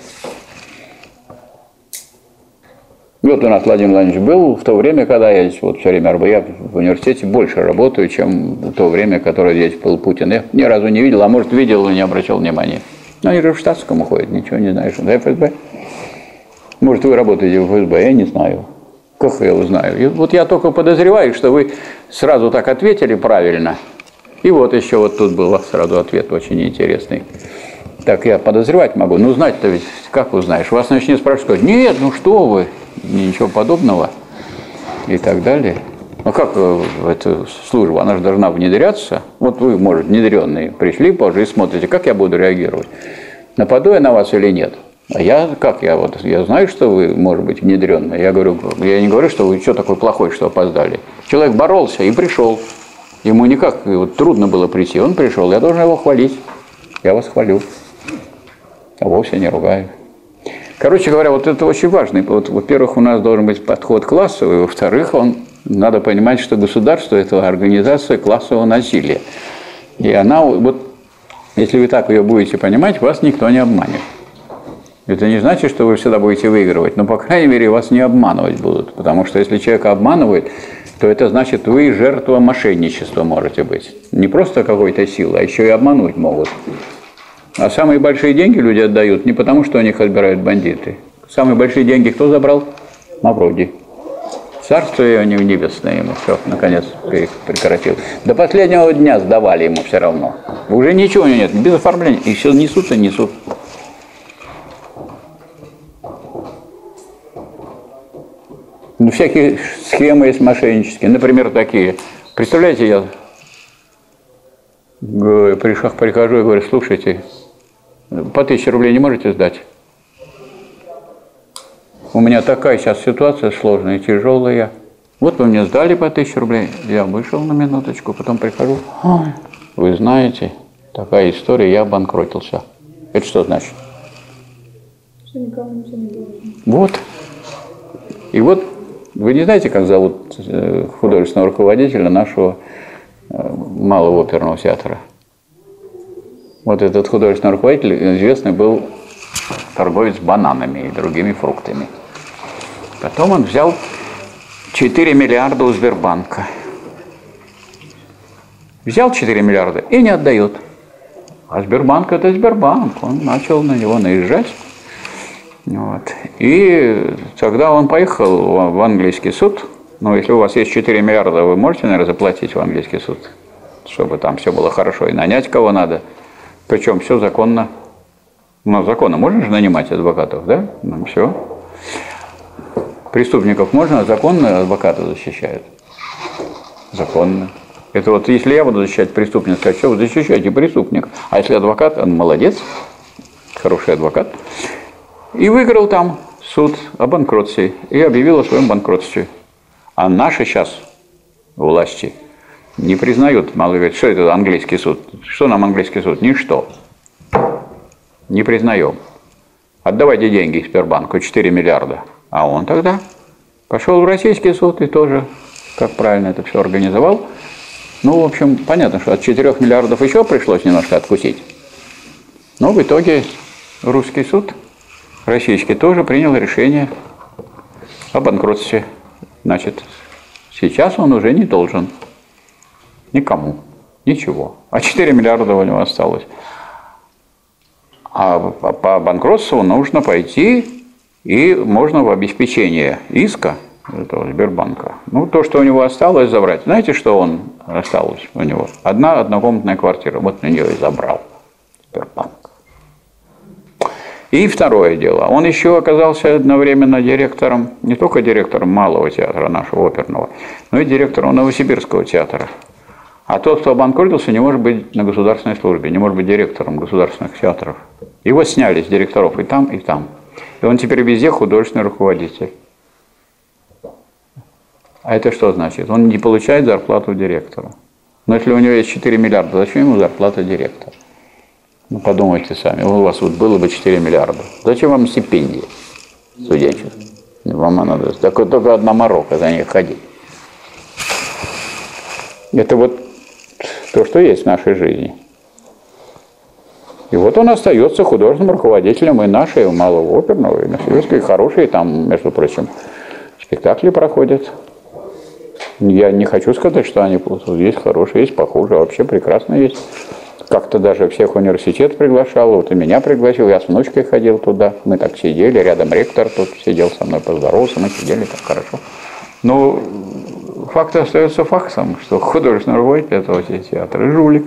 Вот у нас Владимир Владимирович был в то время, когда я здесь вот все время я в университете больше работаю, чем в то время, которое здесь был Путин. Я ни разу не видел, а может видел и не обращал внимания. Но они же в штатском уходят, ничего не знаешь. Да, эф эс бэ? Может, вы работаете в эф эс бэ, я не знаю. Как я узнаю? И вот я только подозреваю, что вы сразу так ответили правильно. И вот еще вот тут был сразу ответ очень интересный. Так я подозревать могу. Ну, знать-то ведь как узнаешь? Вас начнет спрашивать, нет, ну что вы, ничего подобного и так далее. Ну как в эту службу? Она же должна внедряться. Вот вы, может, внедренные, пришли позже и смотрите, как я буду реагировать. Нападу я на вас или нет? А я, как я вот, я знаю, что вы, может быть, внедренные. Я говорю, я не говорю, что вы что такой плохой, что опоздали. Человек боролся и пришел. Ему никак вот, трудно было прийти. Он пришел, я должен его хвалить. Я вас хвалю. А вовсе не ругаю. Короче говоря, вот это очень важно. Вот, во-первых, у нас должен быть подход классовый. Во-вторых, он, надо понимать, что государство – это организация классового насилия. И она, вот, если вы так ее будете понимать, вас никто не обманет. Это не значит, что вы всегда будете выигрывать, но, по крайней мере, вас не обманывать будут. Потому что если человека обманывают, то это значит, вы жертва мошенничества можете быть. Не просто какой-то силы, а еще и обмануть могут. А самые большие деньги люди отдают не потому, что у них отбирают бандиты. Самые большие деньги кто забрал? Мавроди. Царство его небесное ему все, наконец, прекратил. До последнего дня сдавали ему все равно. Уже ничего нет, без оформления. И все несут и несут. Ну, всякие схемы есть мошеннические. Например, такие. Представляете, я прихожу и говорю, слушайте, по тысяче рублей не можете сдать? У меня такая сейчас ситуация сложная и тяжелая. Вот вы мне сдали по тысяче рублей. Я вышел на минуточку, потом прихожу. Ой, вы знаете, такая история, я обанкротился. Это что значит? Что никому ничего не должен. Вот. И вот вы не знаете, как зовут художественного руководителя нашего малого оперного театра? Вот этот художественный руководитель известный был торговец бананами и другими фруктами. Потом он взял четыре миллиарда у Сбербанка. Взял четыре миллиарда и не отдает. А Сбербанк – это Сбербанк. Он начал на него наезжать. Вот. И тогда он поехал в английский суд. Но если у вас есть четыре миллиарда, вы можете, наверное, заплатить в английский суд, чтобы там все было хорошо и нанять кого надо. Причем все законно. Ну, законно можно же нанимать адвокатов, да? Ну, все. Преступников можно, а законно адвокаты защищают. Законно. Это вот если я буду защищать преступника, сказать, что вы защищаете преступника. А если адвокат, он молодец, хороший адвокат. И выиграл там суд о банкротстве и объявил о своем банкротстве. А наши сейчас власти не признают, мало говорят, что это английский суд. Что нам английский суд? Ничто. Не признаем. Отдавайте деньги Сбербанку, четыре миллиарда. А он тогда пошел в российский суд и тоже, как правильно это все организовал. Ну, в общем, понятно, что от четырёх миллиардов еще пришлось немножко откусить. Но в итоге русский суд, российский, тоже принял решение о банкротстве. Значит, сейчас он уже не должен никому ничего. А четыре миллиарда у него осталось. А по банкротству нужно пойти, и можно в обеспечение иска этого Сбербанка. Ну, то, что у него осталось, забрать. Знаете, что он осталось у него? Одна однокомнатная квартира. Вот на нее и забрал Сбербанк. И второе дело. Он еще оказался одновременно директором, не только директором Малого театра нашего оперного, но и директором Новосибирского театра. А тот, кто обанкротился, не может быть на государственной службе, не может быть директором государственных театров. Его сняли с директоров и там, и там. И он теперь везде художественный руководитель. А это что значит? Он не получает зарплату директора. Но если у него есть четыре миллиарда, зачем ему зарплата директора? Ну, подумайте сами, у вас вот было бы четыре миллиарда. Зачем вам стипендия студенческая? Вам надо только, только одна морока за ней ходить. Это вот то, что есть в нашей жизни. И вот он остается художественным руководителем и нашей, и Малого оперного, и Новосибирской, и хорошие там, между прочим, спектакли проходят. Я не хочу сказать, что они есть хорошие, есть похуже, а вообще прекрасно есть. Как-то даже всех университет приглашал, вот и меня пригласил, я с внучкой ходил туда, мы так сидели, рядом ректор тут сидел со мной, поздоровался, мы сидели так хорошо. Но факт остается фактом, что художественный руководитель этого театра жулик.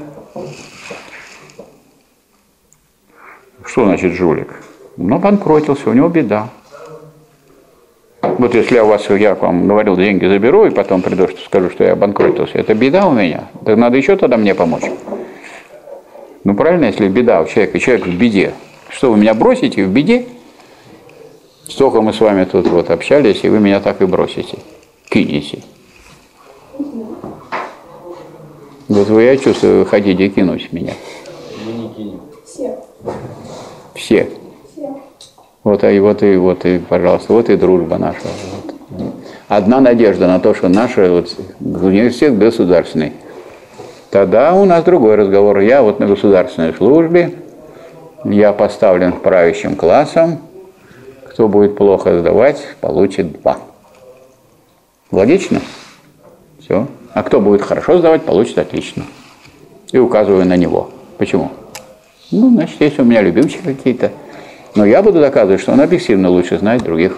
Что значит жулик? Ну, обанкротился, у него беда. Вот если я у вас, я вам говорил, деньги заберу, и потом приду, что скажу, что я обанкротился, это беда у меня, так надо еще тогда мне помочь. Ну, правильно, если беда у человека, человек в беде, что вы меня бросите в беде? Столько мы с вами тут вот общались, и вы меня так и бросите, кинете. Вот вы, я чувствую, вы хотите кинуть меня. Мы не кинем. Все. Все. Все. Вот и вот и вот и, пожалуйста, вот и дружба наша. Вот. Одна надежда на то, что наш вот, университет государственный. Тогда у нас другой разговор. Я вот на государственной службе, я поставлен правящим классом. Кто будет плохо сдавать, получит два. Логично? Все. А кто будет хорошо сдавать, получит отлично. И указываю на него. Почему? Ну, значит, есть у меня любимчики какие-то. Но я буду доказывать, что он объективно лучше знает других.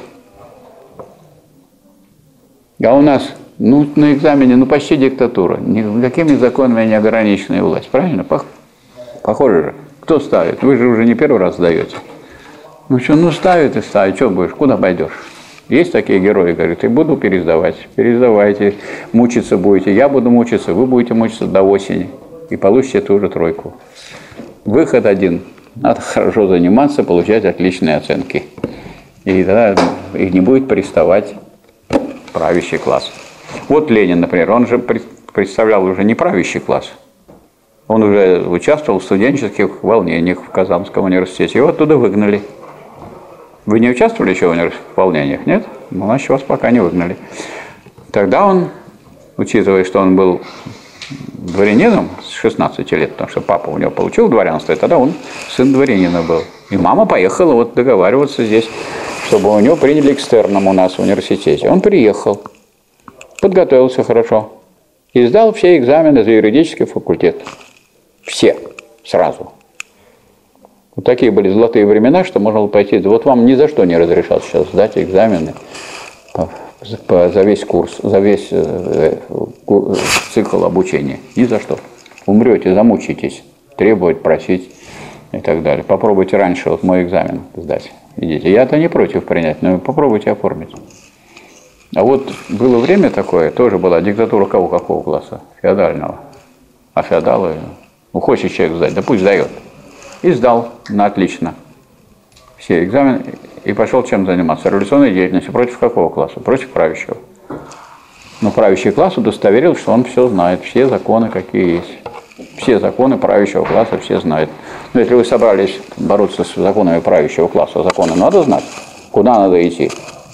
А у нас, ну, на экзамене, ну, почти диктатура. Никакими законами не ограниченная власть. Правильно? Пох- Похоже же. Кто ставит? Вы же уже не первый раз сдаете. Ну что, ну ставит и ставит. Что будешь? Куда пойдешь? Есть такие герои, говорят, и буду пересдавать. Пересдавайте. Мучиться будете. Я буду мучиться, вы будете мучиться до осени. И получите ту же тройку. Выход один. Надо хорошо заниматься, получать отличные оценки. И тогда их не будет приставать правящий класс. Вот Ленин, например, он же представлял уже не правящий класс. Он уже участвовал в студенческих волнениях в Казанском университете. Его оттуда выгнали. Вы не участвовали еще в волнениях, нет? Ну, значит, вас пока не выгнали. Тогда он, учитывая, что он был дворянином с шестнадцати лет, потому что папа у него получил дворянство, и тогда он сын дворянина был. И мама поехала вот договариваться здесь, чтобы у него приняли экстерном у нас в университете. Он приехал, подготовился хорошо и сдал все экзамены за юридический факультет. Все, сразу. Вот такие были золотые времена, что можно было пойти. Вот вам ни за что не разрешал сейчас сдать экзамены по, по, за весь курс, за весь э, э, цикл обучения. Ни за что. Умрете, замучитесь, требовать, просить и так далее. Попробуйте раньше вот мой экзамен сдать. Идите. Я-то не против принять, но попробуйте оформить. А вот было время такое, тоже была диктатура кого какого класса? Феодального. А феодалы, ну хочет человек сдать, да пусть сдает. И сдал на отлично все экзамены и пошел чем заниматься? Революционной деятельностью. Против какого класса? Против правящего. Но правящий класс удостоверил, что он все знает, все законы какие есть. Все законы правящего класса все знают. Но если вы собрались бороться с законами правящего класса, законы надо знать, куда надо идти?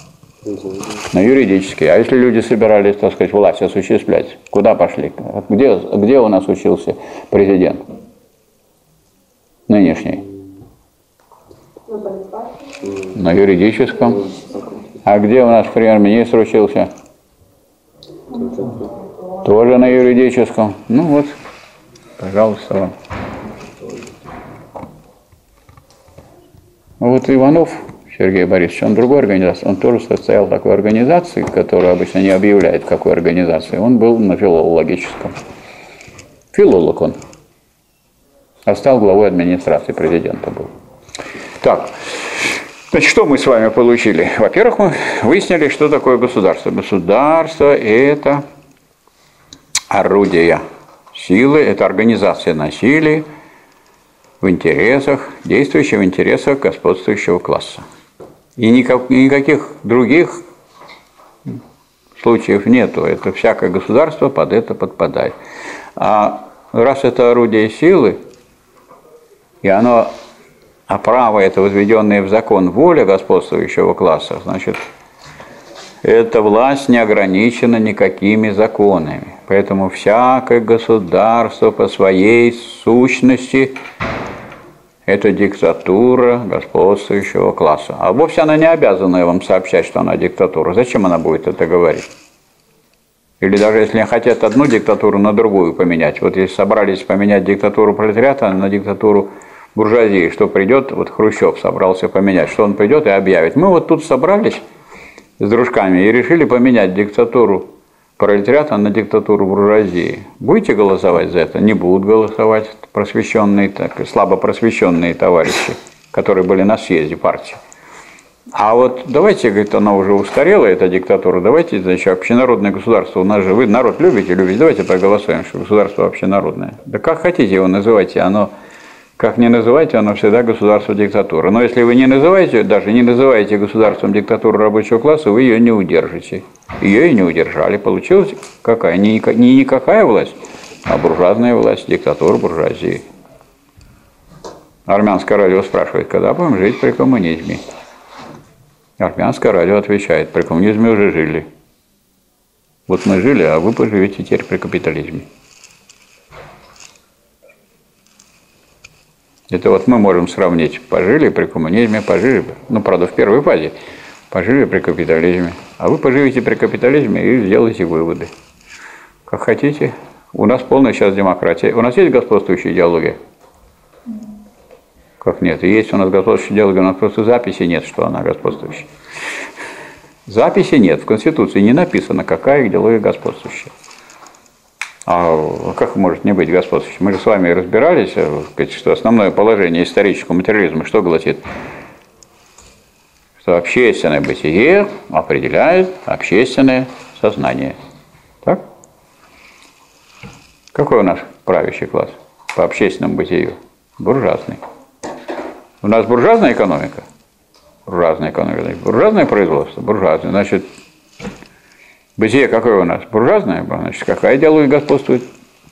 На юридический. А если люди собирались, так сказать, власть осуществлять, куда пошли? Где, где у нас учился президент? Нынешний. На юридическом. А где у нас премьер-министр учился? Тоже на юридическом. Ну вот, Пожалуйста, вам. Вот Иванов Сергей Борисович, он другой организации, он тоже состоял в такой организации, которую обычно не объявляет, в какой организации. Он был на филологическом. Филолог он. А стал главой администрации, президента был. Так, значит, что мы с вами получили? Во-первых, мы выяснили, что такое государство. Государство – это орудие силы, это организация насилия в интересах, действующая в интересах господствующего класса. И никак, никаких других случаев нету. Это всякое государство под это подпадает. А раз это орудие силы, и оно, а право это возведенное в закон воля господствующего класса, значит, эта власть не ограничена никакими законами. Поэтому всякое государство по своей сущности это диктатура господствующего класса. А вовсе она не обязана вам сообщать, что она диктатура. Зачем она будет это говорить? Или даже если они хотят одну диктатуру на другую поменять. Вот если собрались поменять диктатуру пролетариата на диктатуру буржуазии, что придет, вот Хрущев собрался поменять, что он придет и объявит. Мы вот тут собрались с дружками и решили поменять диктатуру пролетариата на диктатуру буржуазии. Будете голосовать за это? Не будут голосовать просвещенные, так, слабо просвещенные товарищи, которые были на съезде партии. А вот давайте, говорит, она уже устарела, эта диктатура, давайте, значит, общенародное государство, у нас же вы народ любите, любите, давайте проголосуем, что государство общенародное. Да как хотите его называйте, оно, как не называйте, оно всегда государство диктатура. Но если вы не называете, даже не называете государством диктатуру рабочего класса, вы ее не удержите. Ее и не удержали. Получилась какая? Не, не никакая власть, а буржуазная власть, диктатура буржуазии. Армянское радио спрашивает, когда будем жить при коммунизме? Армянское радио отвечает, при коммунизме уже жили. Вот мы жили, а вы поживете теперь при капитализме. Это вот мы можем сравнить, пожили при коммунизме, пожили, ну, правда, в первой фазе, пожили при капитализме. А вы поживете при капитализме и сделаете выводы. Как хотите. У нас полная сейчас демократия. У нас есть господствующая идеология? Как нет? Есть у нас господствующая идеология, у нас просто записи нет, что она господствующая. Записи нет. В Конституции не написано, какая идеология господствующая. А как может не быть господствующей? Мы же с вами разбирались, что основное положение исторического материализма что гласит? Что общественное бытие определяет общественное сознание. Так? Какой у нас правящий класс по общественному бытию? Буржуазный. У нас буржуазная экономика? Буржуазная экономика. Буржуазное производство? Буржуазное. Значит, бытие какое у нас? Буржуазное? Значит, какая идеология господствует?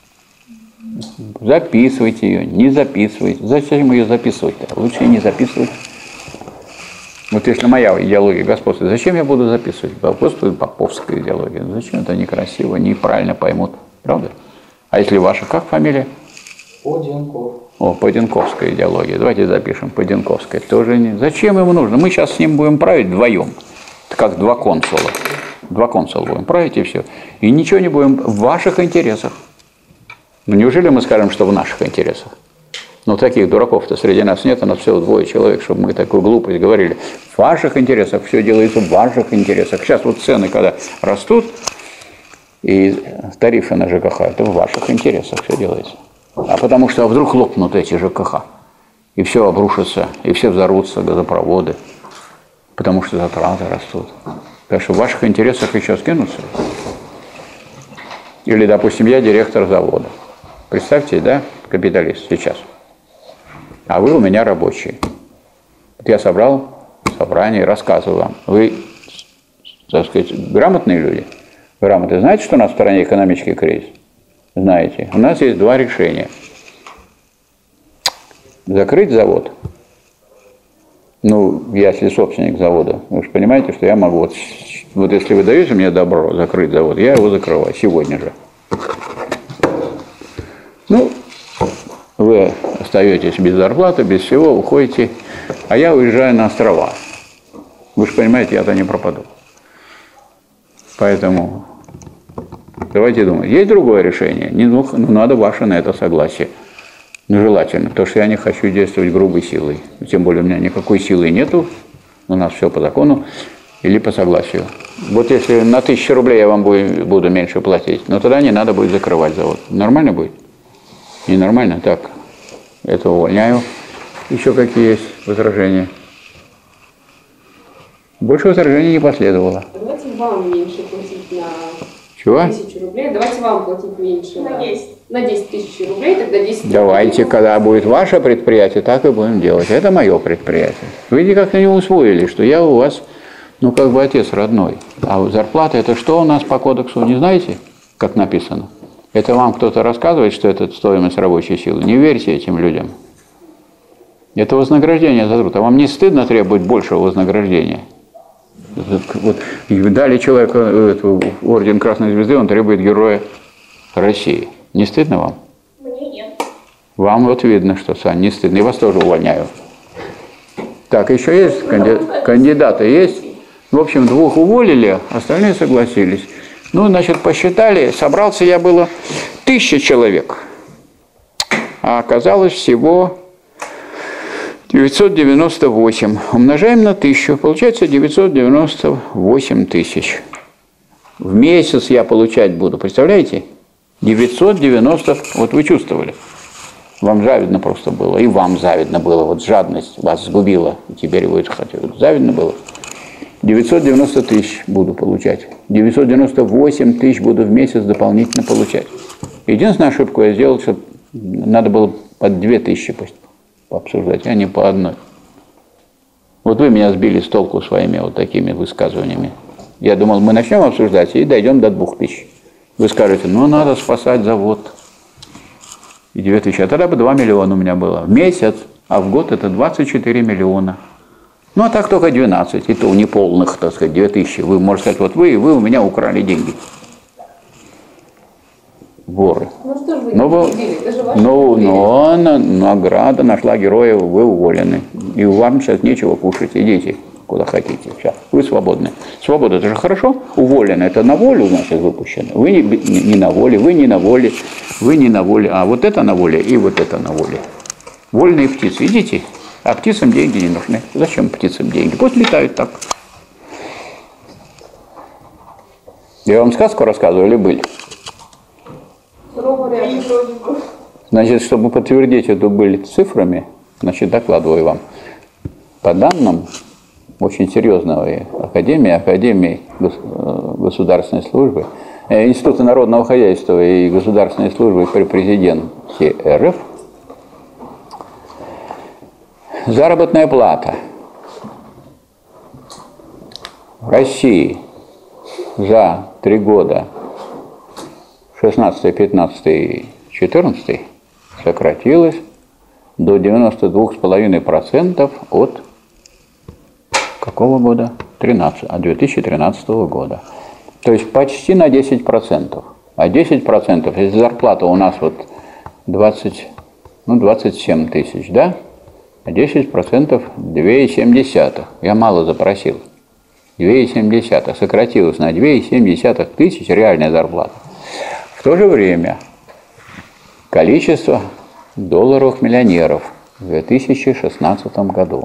Записывайте ее, не записывайте. Зачем ее записывать-то? Лучше не записывать. Вот если моя идеология господствует, зачем я буду записывать? Господствует поповская идеология. Зачем? Это некрасиво, неправильно поймут. Правда? А если ваша, как фамилия? Поденков. О, Поденковская идеология. Давайте запишем Поденковская. Тоже не... Зачем ему нужно? Мы сейчас с ним будем править вдвоем. Это как два консула. Два консула будем править и все. И ничего не будем в ваших интересах. Ну неужели мы скажем, что в наших интересах? Ну таких дураков-то среди нас нет, у нас всего двое человек, чтобы мы такую глупость говорили. В ваших интересах, все делается в ваших интересах. Сейчас вот цены, когда растут, и тарифы на ЖКХ, это в ваших интересах все делается. А потому что вдруг лопнут эти ЖКХ, и все обрушится, и все взорвутся газопроводы, потому что затраты растут. Так что в ваших интересах еще скинутся. Или, допустим, я директор завода. Представьте, да, капиталист сейчас. А вы у меня рабочие. Вот я собрал собрание, рассказываю вам. Вы, так сказать, грамотные люди? Грамотные. Знаете, что у нас в стране экономический кризис? Знаете. У нас есть два решения. Закрыть завод. Ну, я если собственник завода, вы же понимаете, что я могу, вот, вот если вы даете мне добро закрыть завод, я его закрываю сегодня же. Ну, вы остаетесь без зарплаты, без всего, уходите, а я уезжаю на острова. Вы же понимаете, я-то не пропаду. Поэтому Давайте думать. Есть другое решение? Не, ну, надо ваше на это согласие. Ну, желательно, потому что я не хочу действовать грубой силой. Тем более у меня никакой силы нету. У нас все по закону или по согласию. Вот если на тысячу рублей я вам буду меньше платить, но тогда не надо будет закрывать завод. Нормально будет? Ненормально? Так, это увольняю. Еще какие есть возражения? Больше возражений не последовало. Давайте вам меньше платить на Чего? тысячу рублей. Давайте вам платить меньше. На десять. На десять тысяч рублей, тогда десять. Давайте, когда будет ваше предприятие, так и будем делать. Это мое предприятие. Вы никак не усвоили, что я у вас, ну, как бы отец родной. А зарплата, это что у нас по кодексу, не знаете, как написано? Это вам кто-то рассказывает, что это стоимость рабочей силы. Не верьте этим людям. Это вознаграждение за труд. А вам не стыдно требовать большего вознаграждения? Вот, дали человеку эту, орден Красной Звезды, он требует Героя России. Не стыдно вам? Мне нет. Вам вот видно, что, Сань, не стыдно. И вас тоже увольняю. Так, еще есть канди- кандидаты? Есть? В общем, двух уволили, остальные согласились. Ну, значит, посчитали, собрался я было тысяча человек. А оказалось всего девятьсот девяносто восемь. Умножаем на тысячу, получается девятьсот девяносто восемь тысяч. В месяц я получать буду, представляете? девятьсот девяносто, вот вы чувствовали. Вам завидно просто было, и вам завидно было, вот жадность вас сгубила, и теперь вы хотите, завидно было. девятьсот девяносто тысяч буду получать, девятьсот девяносто восемь тысяч буду в месяц дополнительно получать. Единственную ошибку я сделал, что надо было по две тысячи обсуждать, а не по одной. Вот вы меня сбили с толку своими вот такими высказываниями. Я думал, мы начнем обсуждать и дойдем до двух тысяч. Вы скажете, ну надо спасать завод. И две тысячи, а тогда бы два миллиона у меня было в месяц, а в год это двадцать четыре миллиона. Ну а так только двенадцать, и то неполных, так сказать, две тысячи. Вы можете сказать, вот вы, вы у меня украли деньги. Воры. Ну что же вы Но, не победили? Это же ваши но, победили. но она, награда нашла героя, вы уволены. И вам сейчас нечего кушать, идите куда хотите. Сейчас. Вы свободны. Свобода, это же хорошо. Уволены, это на волю, значит, выпущено. Вы не, не, не на воле, вы не на воле, вы не на воле. А вот это на воле и вот это на воле. Вольные птицы, идите. А птицам деньги не нужны. Зачем птицам деньги? Пусть летают так. Я вам сказку рассказывал или были? Значит, чтобы подтвердить эту быль цифрами, значит, докладываю вам. По данным очень серьезной академии, Академии государственной службы, Института народного хозяйства и государственной службы при президенте РФ, заработная плата в России за три года шестнадцатый, пятнадцатый, четырнадцатый сократилась до девяноста двух с половиной процентов от какого года? тринадцатого, от две тысячи тринадцатого года. То есть почти на десять процентов. А десять процентов, если зарплата у нас вот двадцать, ну, двадцать семь тысяч, да? А десять процентов две целых семь десятых. Я мало запросил. две целых семь десятых. Сократилась на две целых семь десятых тысяч реальная зарплата. В то же время количество долларовых миллионеров в две тысячи шестнадцатом году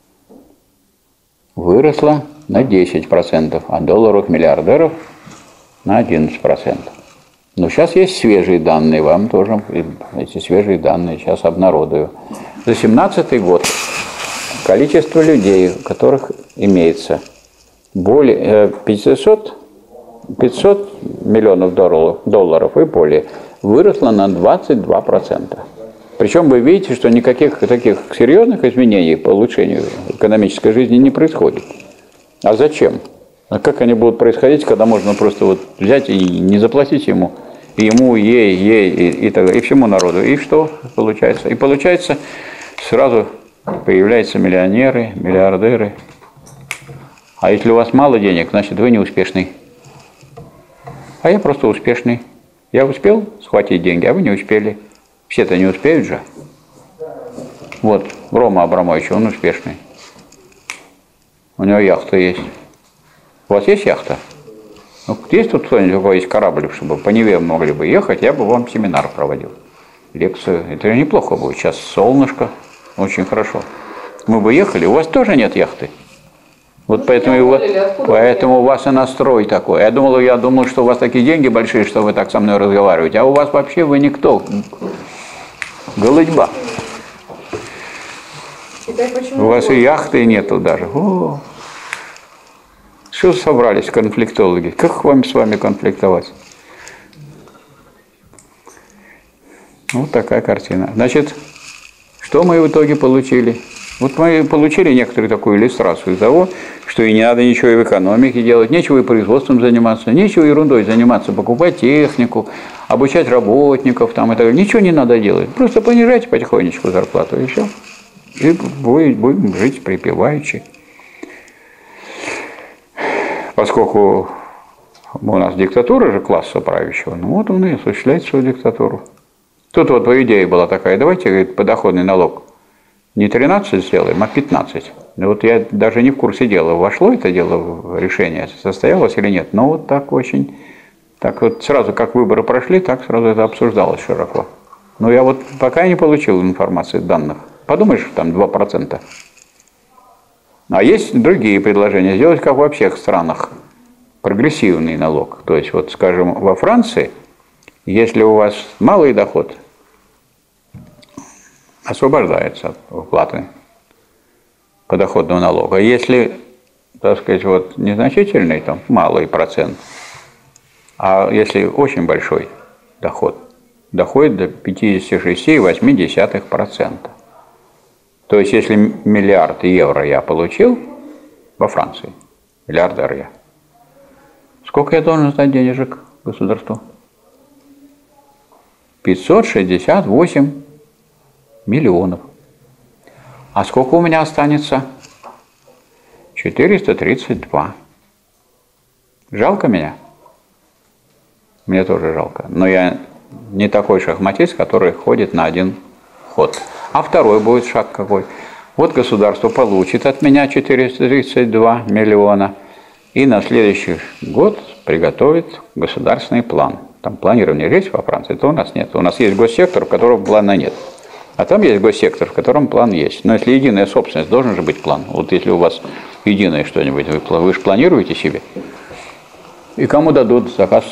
выросло на десять процентов, а долларовых миллиардеров на одиннадцать процентов. Но сейчас есть свежие данные, вам тоже эти свежие данные сейчас обнародую. За две тысячи семнадцатый год количество людей, у которых имеется более пятьсот, пятьсот миллионов долларов, долларов и более, выросло на двадцать два процента. Причем вы видите, что никаких таких серьезных изменений по улучшению экономической жизни не происходит. А зачем? А как они будут происходить, когда можно просто вот взять и не заплатить ему, и ему, ей, ей, и, и, и, и всему народу. И что получается? И получается, сразу появляются миллионеры, миллиардеры. А если у вас мало денег, значит вы не успешный. А я просто успешный. Я успел схватить деньги, а вы не успели. Все-то не успеют же. Вот, Рома Абрамович, он успешный. У него яхта есть. У вас есть яхта? Ну, есть тут кто-нибудь, у кого есть корабль, чтобы по Неве могли бы ехать, я бы вам семинар проводил, лекцию. Это неплохо будет. Сейчас солнышко, очень хорошо. Мы бы ехали, у вас тоже нет яхты. Вот ну, поэтому, его, поэтому у вас и настрой такой. Я думал, я думал, что у вас такие деньги большие, что вы так со мной разговариваете. А у вас вообще вы никто. Голытьба. У вас и яхты нету даже. О, что собрались конфликтологи? Как вам с вами конфликтовать? Вот такая картина. Значит, что мы в итоге получили? Вот мы получили некоторую такую иллюстрацию того, что и не надо ничего и в экономике делать, нечего и производством заниматься, нечего ерундой заниматься, покупать технику, обучать работников там и так далее. Ничего не надо делать. Просто понижайте потихонечку зарплату и все. И будем жить припеваючи. Поскольку у нас диктатура же класса правящего, ну вот он и осуществляет свою диктатуру. Тут вот по идее была такая, давайте, говорит, подоходный налог не тринадцать сделаем, а пятнадцать. Ну вот я даже не в курсе дела, вошло это дело в решение, состоялось или нет. Но вот так очень, так вот сразу как выборы прошли, так сразу это обсуждалось широко. Но я вот пока не получил информации, данных. Подумаешь, там два процента. А есть другие предложения, сделать как во всех странах, прогрессивный налог. То есть, вот скажем, во Франции, если у вас малый доход, освобождается от уплаты подоходного налога. Если, так сказать, вот незначительный, там, малый процент, а если очень большой доход, доходит до пятьдесят шесть целых восемь десятых процента. То есть, если миллиард евро я получил во Франции, миллиардер я, сколько я должен сдать денежек государству? пятьсот шестьдесят восемь миллионов. А сколько у меня останется? четыреста тридцать два. Жалко меня? Мне тоже жалко. Но я не такой шахматист, который ходит на один ход. А второй будет шаг какой? Вот государство получит от меня четыреста тридцать два миллиона и на следующий год приготовит государственный план. Там планирование есть во Франции, то у нас нет. У нас есть госсектор, в котором плана нет. А там есть госсектор, в котором план есть. Но если единая собственность, должен же быть план. Вот если у вас единое что-нибудь, вы, вы же планируете себе. И кому дадут заказ?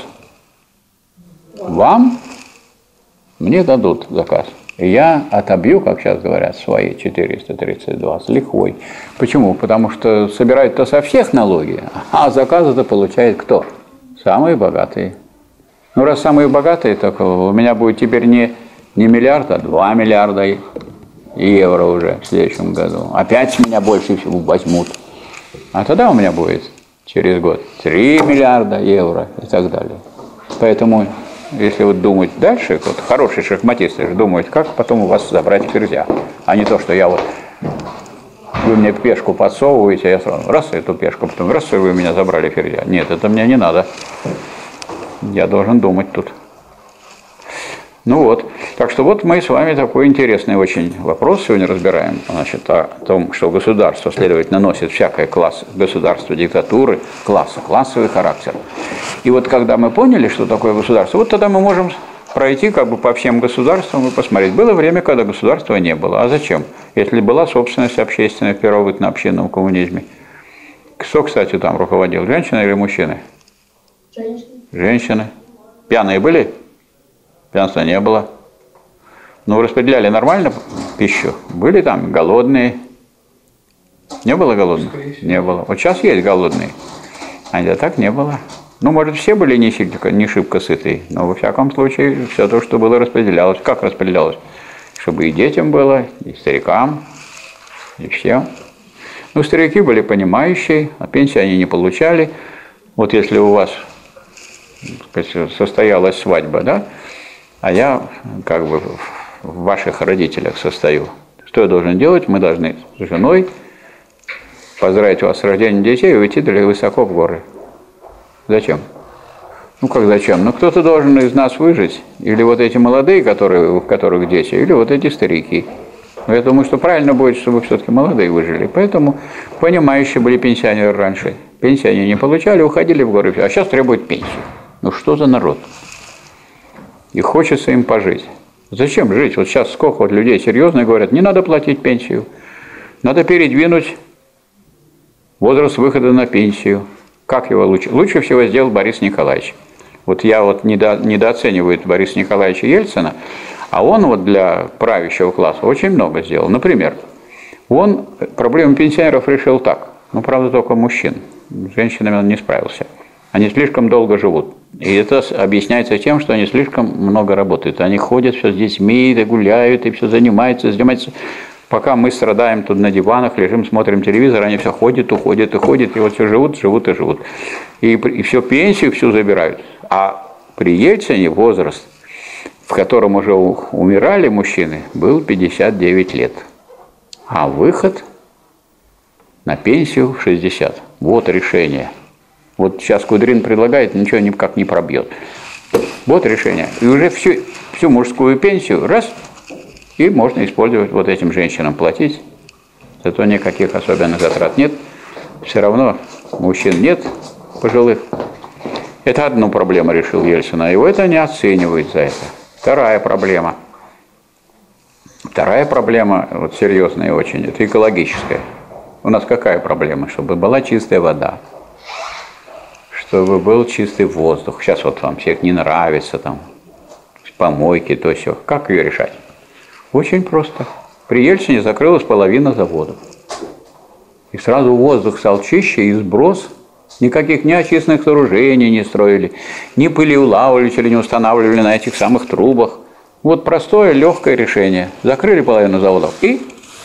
Вам? Мне дадут заказ. И я отобью, как сейчас говорят, свои четыреста тридцать два с лихвой. Почему? Потому что собирают-то со всех налоги, а заказы-то получает кто? Самые богатые. Ну, раз самые богатые, так у меня будет теперь не, не миллиард, а два миллиарда евро уже в следующем году. Опять с меня больше всего возьмут. А тогда у меня будет через год три миллиарда евро и так далее. Поэтому, если вот думать дальше, вот хорошие шахматисты же думают, как потом у вас забрать ферзя. А не то, что я вот, вы мне пешку подсовываете, а я сразу раз эту пешку, потом раз и вы меня забрали ферзя. Нет, это мне не надо. Я должен думать тут. Ну вот, так что вот мы с вами такой интересный очень вопрос сегодня разбираем, значит, о том, что государство, следовательно, носит всякое класс, государство, диктатуры, класса, классовый характер. И вот когда мы поняли, что такое государство, вот тогда мы можем пройти как бы по всем государствам и посмотреть. Было время, когда государства не было. А зачем? Если была собственность общественная в первобытно-общинном коммунизме. Кто, кстати, там руководил? Женщины или мужчины? Женщины. Женщины. Пьяные были? Пьянства не было. Ну, распределяли нормально пищу. Были там голодные. Не было голодных? Не было. Вот сейчас есть голодные. А да так не было. Ну, может, все были не, не шибко сытые, но во всяком случае все то, что было, распределялось. Как распределялось? Чтобы и детям было, и старикам, и всем. Ну, старики были понимающие, а пенсии они не получали. Вот если у вас, так сказать, состоялась свадьба, да, а я как бы в ваших родителях состою. Что я должен делать? Мы должны с женой поздравить вас с рождением детей и уйти высоко в горы. Зачем? Ну как зачем? Ну кто-то должен из нас выжить. Или вот эти молодые, которые, у которых дети, или вот эти старики. Но я думаю, что правильно будет, чтобы все-таки молодые выжили. Поэтому понимающие были пенсионеры раньше. Пенсии они не получали, уходили в горы, а сейчас требуют пенсию. Ну что за народ? И хочется им пожить. Зачем жить? Вот сейчас сколько вот людей серьезно говорят, не надо платить пенсию, надо передвинуть возраст выхода на пенсию. Как его лучше? Лучше всего сделал Борис Николаевич. Вот я вот недо, недооцениваю Бориса Николаевича Ельцина, а он вот для правящего класса очень много сделал. Например, он проблему пенсионеров решил так, ну, правда, только мужчин. С женщинами он не справился. Они слишком долго живут. И это объясняется тем, что они слишком много работают. Они ходят все с детьми, и гуляют, и все занимаются, занимаются. Пока мы страдаем тут на диванах, лежим, смотрим телевизор, они все ходят, уходят, уходят, и вот все живут, живут и живут. И, и все пенсию всю забирают. А при Ельцине возраст, в котором уже умирали мужчины, был пятьдесят девять лет. А выход на пенсию в шестьдесят. Вот решение. Вот сейчас Кудрин предлагает, ничего никак не пробьет. Вот решение. И уже всю, всю мужскую пенсию, раз, и можно использовать вот этим женщинам платить. Зато никаких особенных затрат нет. Все равно мужчин нет пожилых. Это одну проблему решил Ельцин, а его это не оценивают за это. Вторая проблема. Вторая проблема, вот серьезная очень, это экологическая. У нас какая проблема? Чтобы была чистая вода. Чтобы был чистый воздух. Сейчас вот вам всех не нравится, там, помойки, то все. Как ее решать? Очень просто. При Ельцине закрылась половина заводов. И сразу воздух стал чище, и сброс. Никаких ни очистных сооружений не строили, ни пылеулавливатели не устанавливали на этих самых трубах. Вот простое, легкое решение. Закрыли половину заводов, и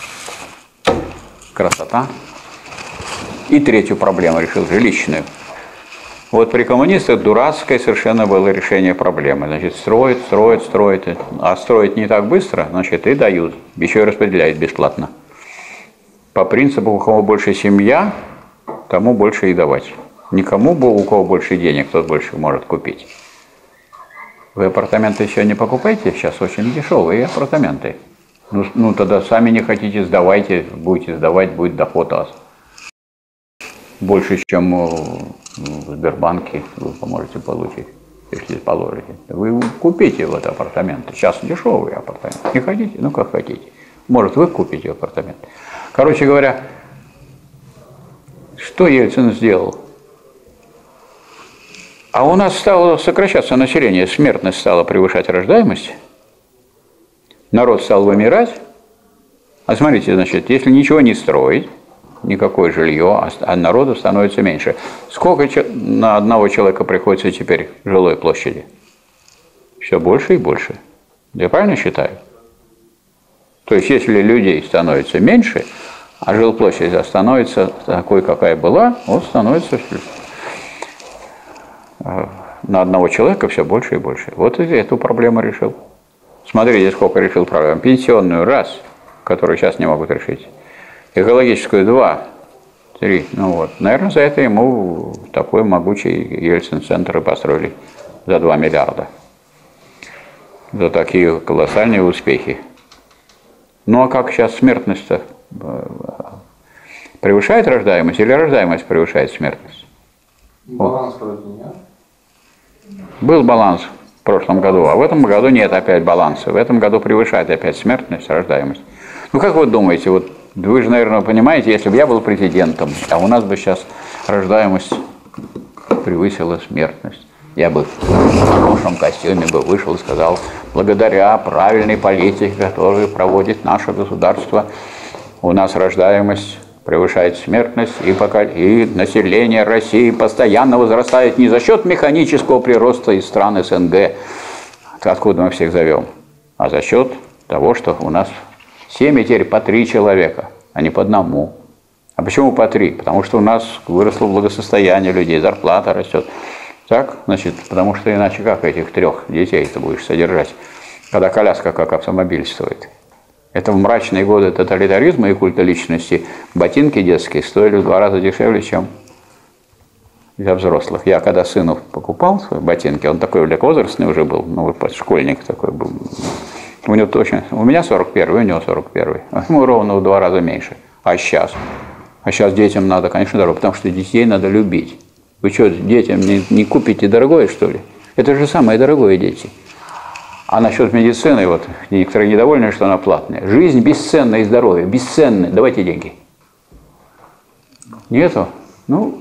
красота. И третью проблему решил, жилищную. Вот при коммунистах дурацкое совершенно было решение проблемы. Значит, строят, строят, строят. А строить не так быстро, значит, и дают. Еще и распределяют бесплатно. По принципу, у кого больше семья, тому больше и давать. Никому, у кого больше денег, тот больше может купить. Вы апартаменты еще не покупаете? Сейчас очень дешевые апартаменты. Ну, ну тогда сами не хотите, сдавайте, будете сдавать, будет доход у вас. Больше, чем в Сбербанке вы поможете получить, если положите. Вы купите вот апартаменты. Сейчас дешевые апартаменты. Не хотите? Ну как хотите. Может, вы купите апартамент. Короче говоря, что Ельцин сделал? А у нас стало сокращаться население, смертность стала превышать рождаемость, народ стал вымирать. А смотрите, значит, если ничего не строить, никакое жилье, а народу становится меньше. Сколько на одного человека приходится теперь жилой площади? Все больше и больше. Я правильно считаю? То есть, если людей становится меньше, а жилплощадь становится такой, какая была, вот становится на одного человека все больше и больше. Вот и эту проблему решил. Смотрите, сколько решил проблем. Пенсионную раз, которую сейчас не могут решить. Экологическую два, три. Ну вот. Наверное, за это ему такой могучий Ельцин-центр и построили за два миллиарда. За такие колоссальные успехи. Ну а как сейчас смертность-то? Превышает рождаемость или рождаемость превышает смертность? Баланс вроде нет. Был баланс в прошлом году, а в этом году нет опять баланса. В этом году превышает опять смертность, рождаемость. Ну как вы думаете, вот вы же, наверное, понимаете, если бы я был президентом, а у нас бы сейчас рождаемость превысила смертность, я бы в хорошем костюме бы вышел и сказал, благодаря правильной политике, которую проводит наше государство, у нас рождаемость превышает смертность, и, пока, и население России постоянно возрастает не за счет механического прироста из стран СНГ, откуда мы всех зовем, а за счет того, что у нас в семье теперь по три человека, а не по одному. А почему по три? Потому что у нас выросло благосостояние людей, зарплата растет. Так, значит, потому что иначе как этих трех детей ты будешь содержать, когда коляска как автомобиль стоит? Это в мрачные годы тоталитаризма и культа личности ботинки детские стоили в два раза дешевле, чем для взрослых. Я когда сыну покупал свои ботинки, он такой великовозрастный уже был, ну, школьник такой был. У него точно, у меня сорок первый, у него сорок первый, ему ровно в два раза меньше. А сейчас? А сейчас детям надо, конечно, дорого, потому что детей надо любить. Вы что, детям не, не купите дорогое, что ли? Это же самое дорогое дети. А насчет медицины, вот некоторые недовольны, что она платная. Жизнь бесценна и здоровье, бесценны. Давайте деньги. Нету? Ну,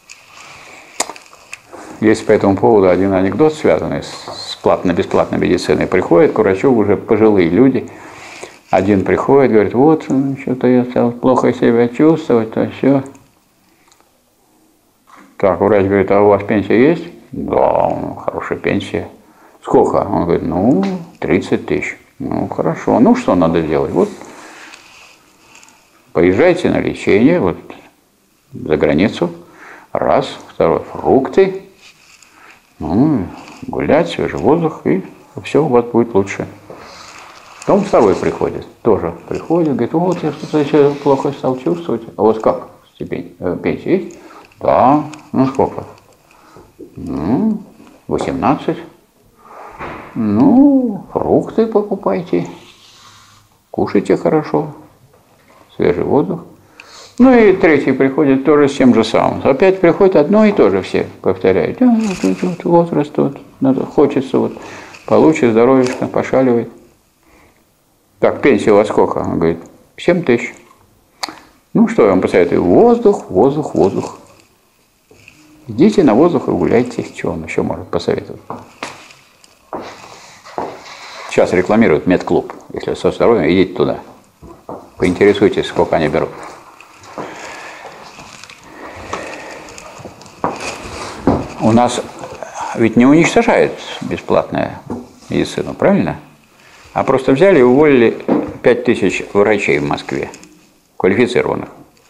есть по этому поводу один анекдот, связанный с платно-бесплатной медициной. Приходят к врачу уже пожилые люди. Один приходит, говорит, вот, что-то я стал плохо себя чувствовать, то все. Так, врач говорит, а у вас пенсия есть? Да, хорошая пенсия. Сколько? Он говорит, ну, тридцать тысяч. Ну, хорошо. Ну, что надо делать? Вот, поезжайте на лечение, вот, за границу. Раз. Второй. Фрукты. Ну, гулять, свежий воздух, и все у вас будет лучше. Потом второй приходит, тоже приходит, говорит, вот я что-то еще плохо стал чувствовать. А у вас как? Степень, э, пенсия есть? Да. Ну, сколько? Ну, восемнадцать. Ну, фрукты покупайте, кушайте хорошо, свежий воздух. Ну и третий приходит тоже с тем же самым. Опять приходит одно и то же все повторяют. А, вот, вот, возраст вот, надо, хочется вот, получше, здоровьишко, пошаливает. Так, пенсия у вас сколько? Он говорит, семь тысяч. Ну, что я вам посоветую? Воздух, воздух, воздух. Идите на воздух и гуляйте. Чего он еще может посоветовать? Сейчас рекламируют медклуб. Если со здоровьем, идите туда. Поинтересуйтесь, сколько они берут. У нас ведь не уничтожают бесплатную медицину, правильно? А просто взяли и уволили пять тысяч врачей в Москве, квалифицированных.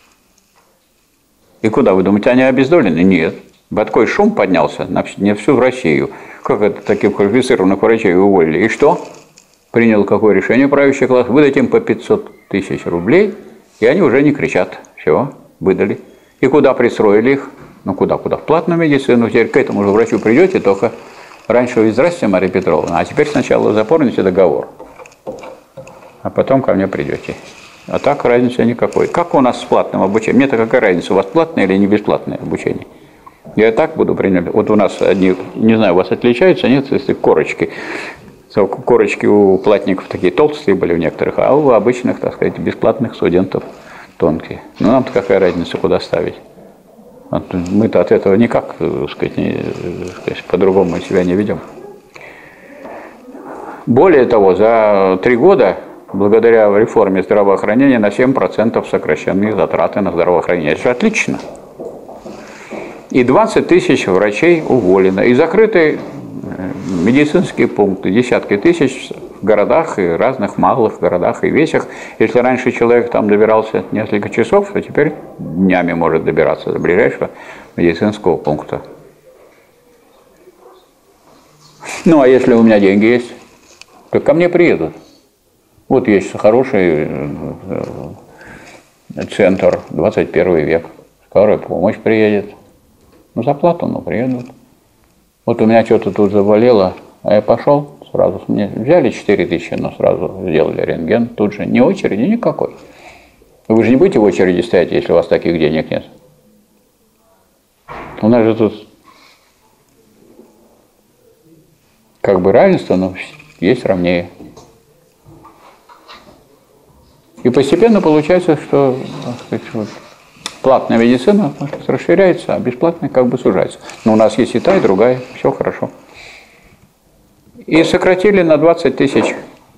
И куда, вы думаете, они обездолены? Нет. Такой шум поднялся на всю Россию. Как это таких квалифицированных врачей уволили? И что? Принял какое решение правящий класс? Выдать им по пятьсот тысяч рублей, и они уже не кричат. Все, выдали. И куда пристроили их? Ну куда, куда? В платную медицину. Теперь к этому же врачу придете, только раньше вы здрасте, Мария Петровна, а теперь сначала заполните договор, а потом ко мне придете. А так разницы никакой. Как у нас с платным обучением? Мне-то какая разница, у вас платное или не бесплатное обучение? Я и так буду принимать. Вот у нас одни, не знаю, у вас отличаются, нет, если корочки. Корочки у платников такие толстые были у некоторых, а у обычных, так сказать, бесплатных студентов тонкие. Ну нам-то какая разница, куда ставить? Мы-то от этого никак, так сказать, не, сказать, по-другому себя не ведем. Более того, за три года, благодаря реформе здравоохранения, на семь процентов сокращены затраты на здравоохранение. Это же отлично. И двадцать тысяч врачей уволено. И закрыты медицинские пункты, десятки тысяч в городах и разных малых городах и весях. Если раньше человек там добирался несколько часов, то теперь днями может добираться до ближайшего медицинского пункта. Ну, а если у меня деньги есть, то ко мне приедут. Вот есть хороший центр, двадцать первый век. Скорая помощь приедет. Ну, за плату, но приедут. Вот у меня что-то тут заболело, а я пошел сразу. Мне взяли четыре тысячи, но сразу сделали рентген. Тут же ни очереди никакой. Вы же не будете в очереди стоять, если у вас таких денег нет. У нас же тут как бы равенство, но есть равнее. И постепенно получается, что, так сказать, вот, платная медицина расширяется, а бесплатная как бы сужается. Но у нас есть и та, и другая, все хорошо. И сократили на двадцать тысяч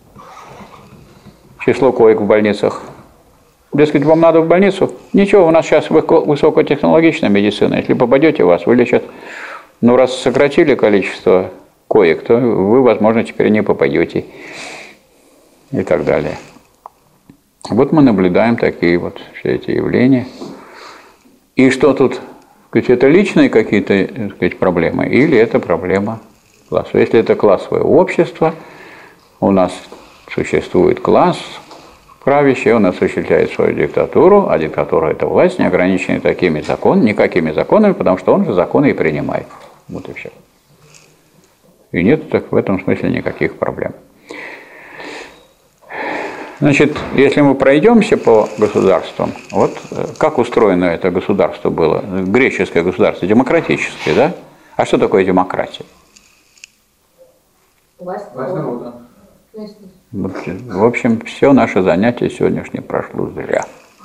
число коек в больницах. Дескать, вам надо в больницу? Ничего, у нас сейчас высокотехнологичная медицина. Если попадете, вас вылечат. Но раз сократили количество коек, то вы, возможно, теперь не попадете. И так далее. Вот мы наблюдаем такие вот все эти явления. И что тут, сказать, это личные какие-то, сказать, проблемы или это проблема класса? Если это классовое общество, у нас существует класс правящий, он осуществляет свою диктатуру, а диктатура – это власть, не ограниченная такими законами, никакими законами, потому что он же законы и принимает. Вот и все. И нет так в этом смысле никаких проблем. Значит, если мы пройдемся по государствам, вот как устроено это государство было, греческое государство, демократическое, да? А что такое демократия? Власть Власть народа. В общем, все наше занятие сегодняшнее прошло зря.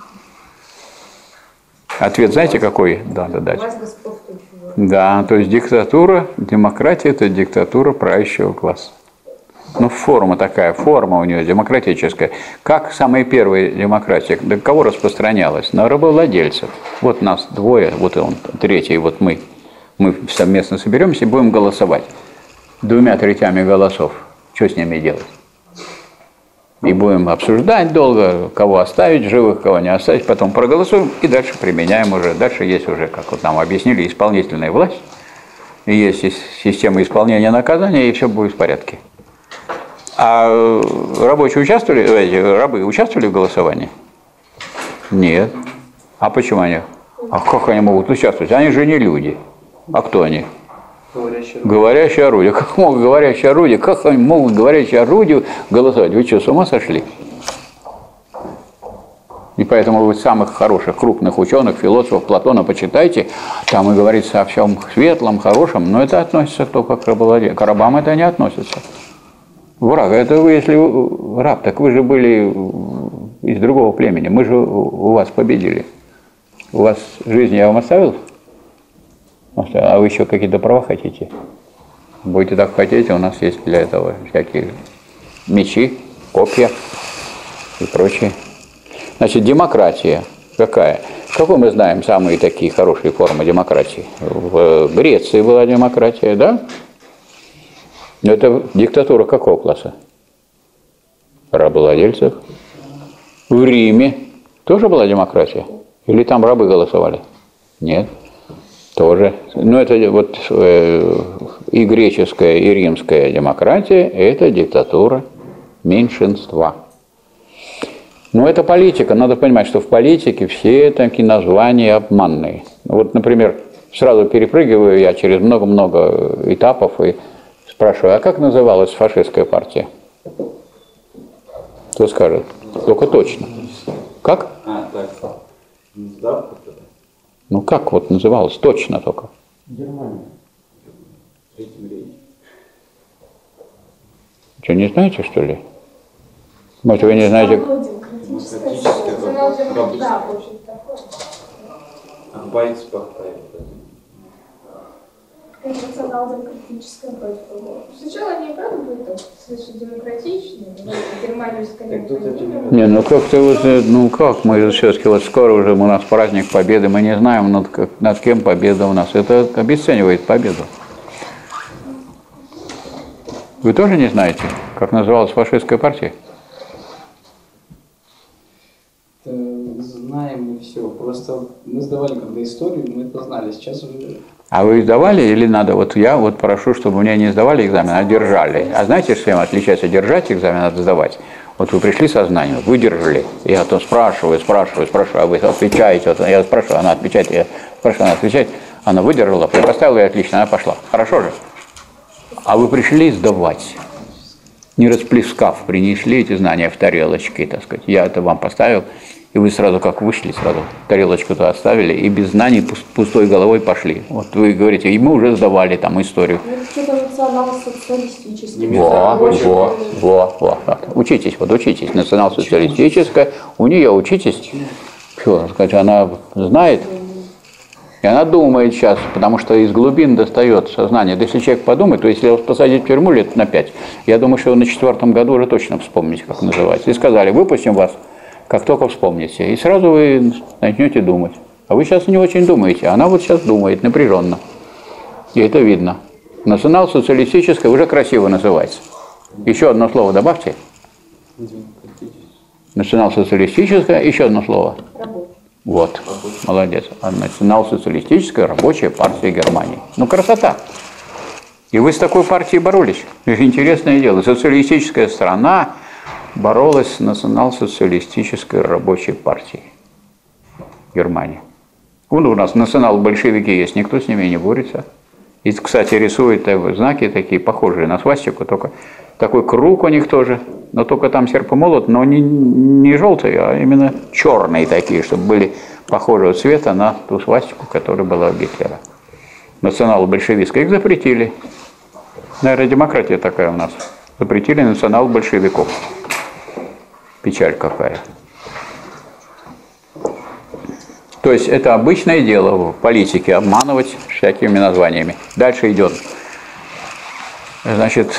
Ответ знаете какой? Да, да, да. Власть господствующего. Да, то есть диктатура, демократия – это диктатура правящего класса. Ну, форма такая, форма у нее демократическая. Как самая первая демократия, на кого распространялась? На рабовладельцев. Вот нас двое, вот он, третий, вот мы. Мы совместно соберемся и будем голосовать. Двумя третями голосов. Что с ними делать? И будем обсуждать долго, кого оставить живых, кого не оставить. Потом проголосуем и дальше применяем уже. Дальше есть уже, как вот нам объяснили, исполнительная власть. И есть система исполнения наказания, и все будет в порядке. А рабочие участвовали, эти, рабы участвовали в голосовании? Нет. А почему они? А как они могут участвовать? Они же не люди. А кто они? Говорящее орудие. Говорящее орудие. Как могут говорящее орудие? Как они могут говорящее орудие голосовать? Вы что, с ума сошли? И поэтому вы самых хороших, крупных ученых, философов Платона почитайте, там и говорится о всем светлом, хорошем, но это относится только к рабовладельцам. К рабам это не относится. Враг, это вы, если вы раб, так вы же были из другого племени, мы же у вас победили. У вас жизнь я вам оставил? А вы еще какие-то права хотите? Будете так хотеть, у нас есть для этого всякие мечи, копья и прочее. Значит, демократия какая? Какой мы знаем самые такие хорошие формы демократии? В Греции была демократия, да? Это диктатура какого класса? Рабовладельцев. В Риме тоже была демократия? Или там рабы голосовали? Нет. Тоже. Но это вот э, и греческая, и римская демократия – это диктатура меньшинства. Но это политика. Надо понимать, что в политике все такие названия обманные. Вот, например, сразу перепрыгиваю я через много-много этапов и спрашиваю, а как называлась фашистская партия? Кто скажет? Только точно. Как? А, так. Сдавка тогда? Ну как вот называлась? Точно только. Германия. Третьим рейхом. Что, не знаете, что ли? Может, вы не знаете? Арбайтспартия. Национал-демократическая против его. Сначала они и правда были так, слышать, демократичные, Германию Так тут это скорее. Не, ну как-то вот, ну как, мы все-таки вот скоро уже у нас праздник Победы, мы не знаем, над, над кем победа у нас. Это обесценивает победу. Вы тоже не знаете, как называлась фашистская партия? Знаем мы все. Просто мы сдавали когда историю, мы это знали. Сейчас уже... А вы сдавали или надо? Вот я вот прошу, чтобы у меня не сдавали экзамен, а держали. А знаете, чем отличается держать экзамен от сдавать? Вот вы пришли со знанием, выдержали. Я то спрашиваю, спрашиваю, спрашиваю, а вы отвечаете. Вот я спрашиваю, она отвечает, я спрашиваю, она отвечает. Она выдержала, поставила и отлично, она пошла. Хорошо же? А вы пришли сдавать, не расплескав, принесли эти знания в тарелочке, так сказать. Я это вам поставил, и вы сразу как вышли, сразу тарелочку-то оставили, и без знаний пустой головой пошли. Вот вы говорите, и мы уже сдавали там историю. Что-то национал-социалистический. Во, во, во, во. Учитесь, вот учитесь. Национал-социалистическая, у нее учитесь. Что, сказать, она знает, и она думает сейчас, потому что из глубин достает сознание. Да если человек подумает, то если вас посадить в тюрьму лет на пять, я думаю, что на четвертом году уже точно вспомните, как называется. И сказали, выпустим вас, как только вспомните. И сразу вы начнете думать. А вы сейчас не очень думаете. Она вот сейчас думает напряженно. И это видно. Национал-социалистическая уже красиво называется. Еще одно слово добавьте. Национал-социалистическая, еще одно слово. Вот, молодец. А национал-социалистическая рабочая партия Германии. Ну, красота. И вы с такой партией боролись. Интересное дело. Социалистическая страна боролась с национал-социалистической рабочей партией Германии. Вон у нас национал-большевики есть, никто с ними не борется. И, кстати, рисуют знаки такие, похожие на свастику, только такой круг у них тоже, но только там серп и молот, но не, не желтый, а именно черные такие, чтобы были похожего цвета на ту свастику, которая была у Гитлера. Национал-большевистская. Их запретили. Наверное, демократия такая у нас. Запретили национал-большевиков. Печаль какая. То есть это обычное дело в политике, обманывать всякими названиями. Дальше идет. Значит,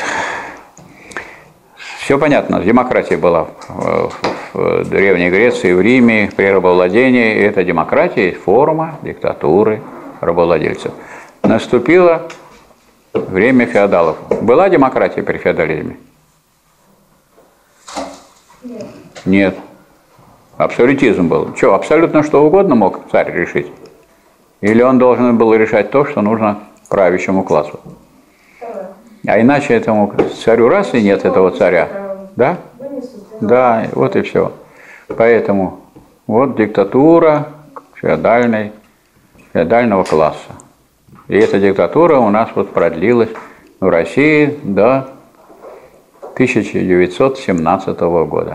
все понятно. Демократия была в, в Древней Греции, в Риме, при рабовладении. И эта демократия есть форма диктатуры рабовладельцев. Наступило время феодалов. Была демократия при феодализме? Нет. Нет. Абсолютизм был. Что, абсолютно что угодно мог царь решить? Или он должен был решать то, что нужно правящему классу? А иначе этому царю раз и нет этого царя. Да? Да, вот и все. Поэтому вот диктатура феодальной, феодального класса. И эта диктатура у нас вот продлилась в России до тысяча девятьсот семнадцатого года.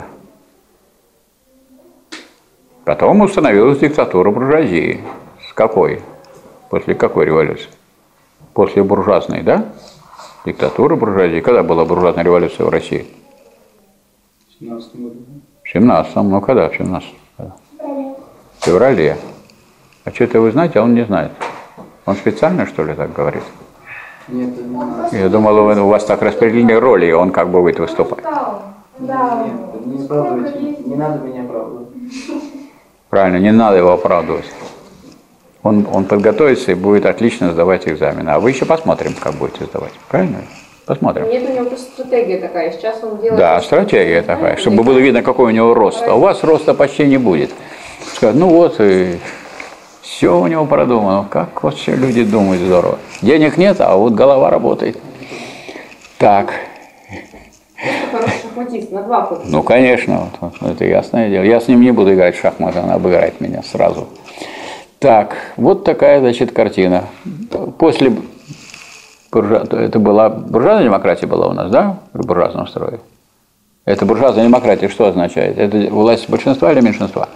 Потом установилась диктатура буржуазии. С какой? После какой революции? После буржуазной, да? Диктатура буржуазии. Когда была буржуазная революция в России? В семнадцатом году. В семнадцатом. Ну когда? В семнадцатом. В феврале. А что-то вы знаете, а он не знает. Он специально, что ли, так говорит? Нет, это не надо. Я думал, у вас так распределены роли, и он как бы будет выступать. Да. Нет, не оправдывайте. Не надо меня оправдывать. Правильно, не надо его оправдывать. Он, он подготовится и будет отлично сдавать экзамены. А вы еще посмотрим, как будете сдавать. Правильно? Посмотрим. Нет, у него просто стратегия такая. Сейчас он делает... Да, стратегия такая, чтобы было видно, какой у него рост. А у вас роста почти не будет. Скажут, ну вот, и все у него продумано. Как вот все люди думают здорово. Денег нет, а вот голова работает. Так. Хороший шахматист, на два хода. Ну, конечно, вот, вот, это ясное дело. Я с ним не буду играть в шахматы, он обыграет меня сразу. Так, вот такая, значит, картина. После буржуа... это была буржуазная демократия была у нас, да, в буржуазном строе? Это буржуазная демократия что означает? Это власть большинства или меньшинства?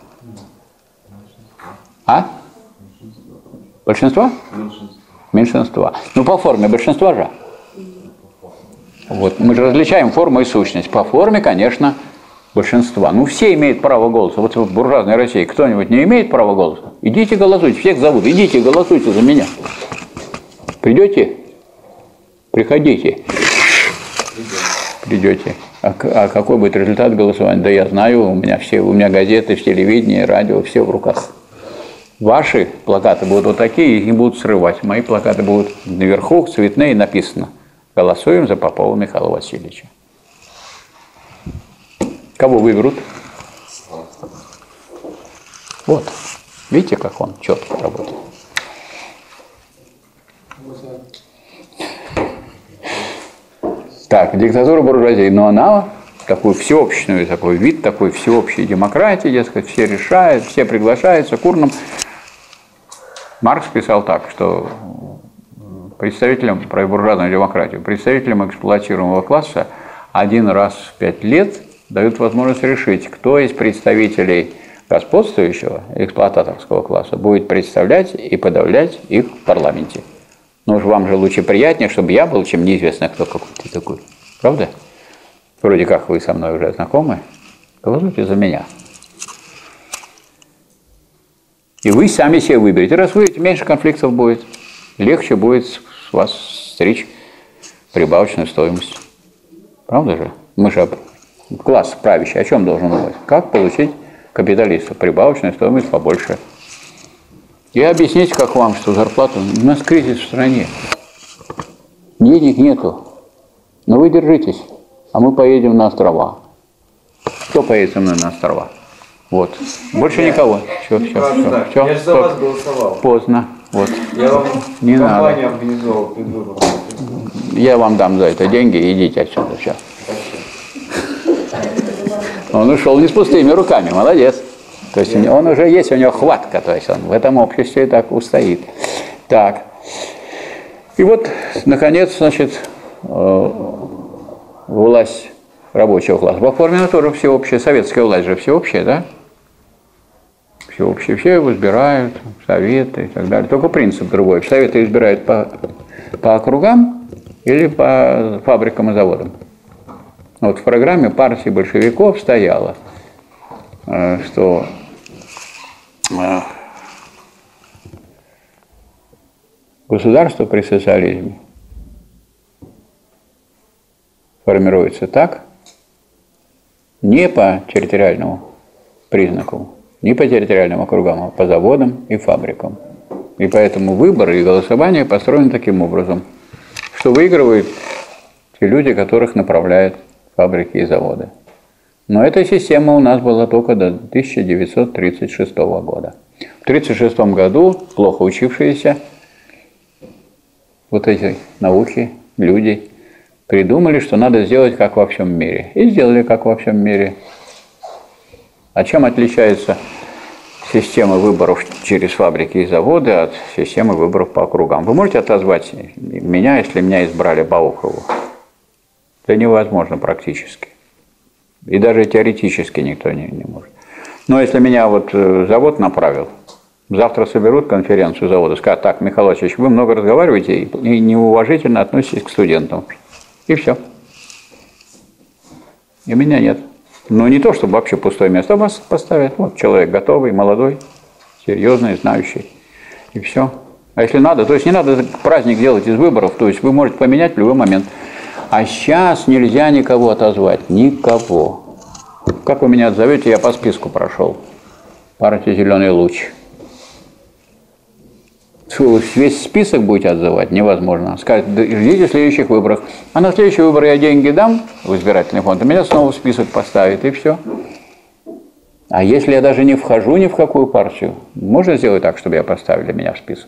А? Большинства? Меньшинства. Меньшинства. Ну, по форме большинства же. Вот, мы же различаем форму и сущность. По форме, конечно, большинства. Ну, все имеют право голоса. Вот в буржуазной России кто-нибудь не имеет права голоса? Идите голосуйте, всех зовут. Идите голосуйте за меня. Придете? Приходите. Придете. А, а какой будет результат голосования? Да я знаю, у меня все, у меня газеты, все телевидение, радио, все в руках. Ваши плакаты будут вот такие, их не будут срывать. Мои плакаты будут наверху, цветные, написано. Голосуем за Попова Михаила Васильевича. Кого выберут? Вот. Видите, как он четко работает. Так, диктатура буржуазии. Но она такой всеобщий, такой вид, такой всеобщей демократии, дескать, все решают, все приглашаются к урнам. Маркс писал так, что представителям, про буржуазную демократию, представителям эксплуатируемого класса один раз в пять лет дают возможность решить, кто из представителей господствующего эксплуататорского класса будет представлять и подавлять их в парламенте. Ну уж вам же лучше приятнее, чтобы я был, чем неизвестно кто какой-то такой. Правда? Вроде как вы со мной уже знакомы. Голосуйте за меня. И вы сами себе выберете. Раз вы, меньше конфликтов будет. Легче будет с вас стричь прибавочную стоимость. Правда же? Мы же класс правящий о чем должен думать? Как получить капиталистов? Прибавочную стоимость побольше. И объяснить, как вам, что зарплата... У нас кризис в стране. Денег нету. Но вы держитесь. А мы поедем на острова. Кто поедет со мной на острова? Вот. Больше я, никого. Все, все, все, все. Я же за вас голосовал. Поздно. Вот. Я вам не компанию надо. Организовал, придурок. Я вам дам за это деньги, идите отсюда. Сейчас. Он ушел не с пустыми руками, молодец. То есть он уже есть, у него хватка, то есть он в этом обществе так устоит. Так. И вот, наконец, значит, власть рабочего класса оформлена тоже всеобщая, советская власть же всеобщая, да? Всеобщая, все его избирают, советы и так далее. Только принцип другой. Советы избирают по, по округам или по фабрикам и заводам. Вот в программе партии большевиков стояло, что государство при социализме формируется так, не по территориальному признаку, не по территориальным округам, а по заводам и фабрикам. И поэтому выборы и голосование построены таким образом, что выигрывают те люди, которых направляют фабрики и заводы. Но эта система у нас была только до тысяча девятьсот тридцать шестого года. В тысяча девятьсот тридцать шестом году плохо учившиеся вот эти науки, люди, придумали, что надо сделать как во всем мире. И сделали как во всем мире. А чем отличается система выборов через фабрики и заводы от системы выборов по округам? Вы можете отозвать меня, если меня избрали по округу? Это невозможно практически. И даже теоретически никто не, не может. Но если меня вот завод направил, завтра соберут конференцию завода, скажут: так, Михаил Васильевич, вы много разговариваете и неуважительно относитесь к студентам. И все. И меня нет. Но не то, чтобы вообще пустое место вас поставят. Вот человек готовый, молодой, серьезный, знающий. И все. А если надо, то есть не надо праздник делать из выборов, то есть вы можете поменять в любой момент. А сейчас нельзя никого отозвать. Никого. Как вы меня отзовете, я по списку прошел. Партия «Зеленый луч». Весь список будете отзывать невозможно. Скажет: ждите следующих выборов. А на следующие выборы я деньги дам в избирательный фонд, и меня снова в список поставят, и все. А если я даже не вхожу ни в какую партию, можно сделать так, чтобы я поставили меня в список?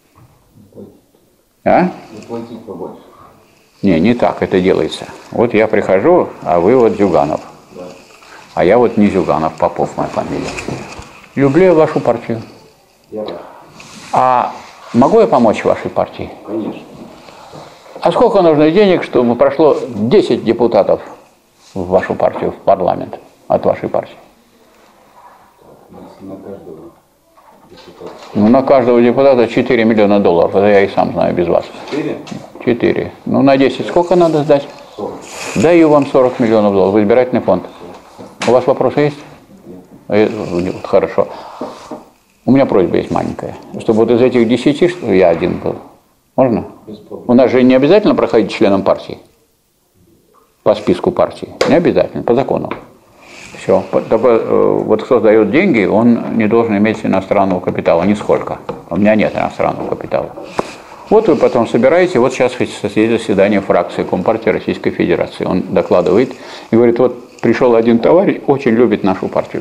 А? Заплатить побольше. Не, не так это делается. Вот я прихожу, а вы вот Зюганов. Да. А я вот не Зюганов, Попов моя фамилия. Люблю я вашу партию. Я рад. А могу я помочь вашей партии? Конечно. А сколько нужно денег, чтобы прошло десять депутатов в вашу партию, в парламент от вашей партии? На каждого депутата. Ну, на каждого депутата четыре миллиона долларов. Это я и сам знаю без вас. Четыре? четыре. Ну, на десять сколько надо сдать? сорок. Даю вам сорок миллионов долларов в избирательный фонд. У вас вопросы есть? Нет. Хорошо. У меня просьба есть маленькая. Чтобы вот из этих десяти, что я один был. Можно? У нас же не обязательно проходить членом партии. По списку партии. Не обязательно, по закону. Все. Только вот кто дает деньги, он не должен иметь иностранного капитала. Нисколько. У меня нет иностранного капитала. Вот вы потом собираете, вот сейчас есть заседание фракции Компартии Российской Федерации. Он докладывает и говорит: вот пришел один товарищ, очень любит нашу партию.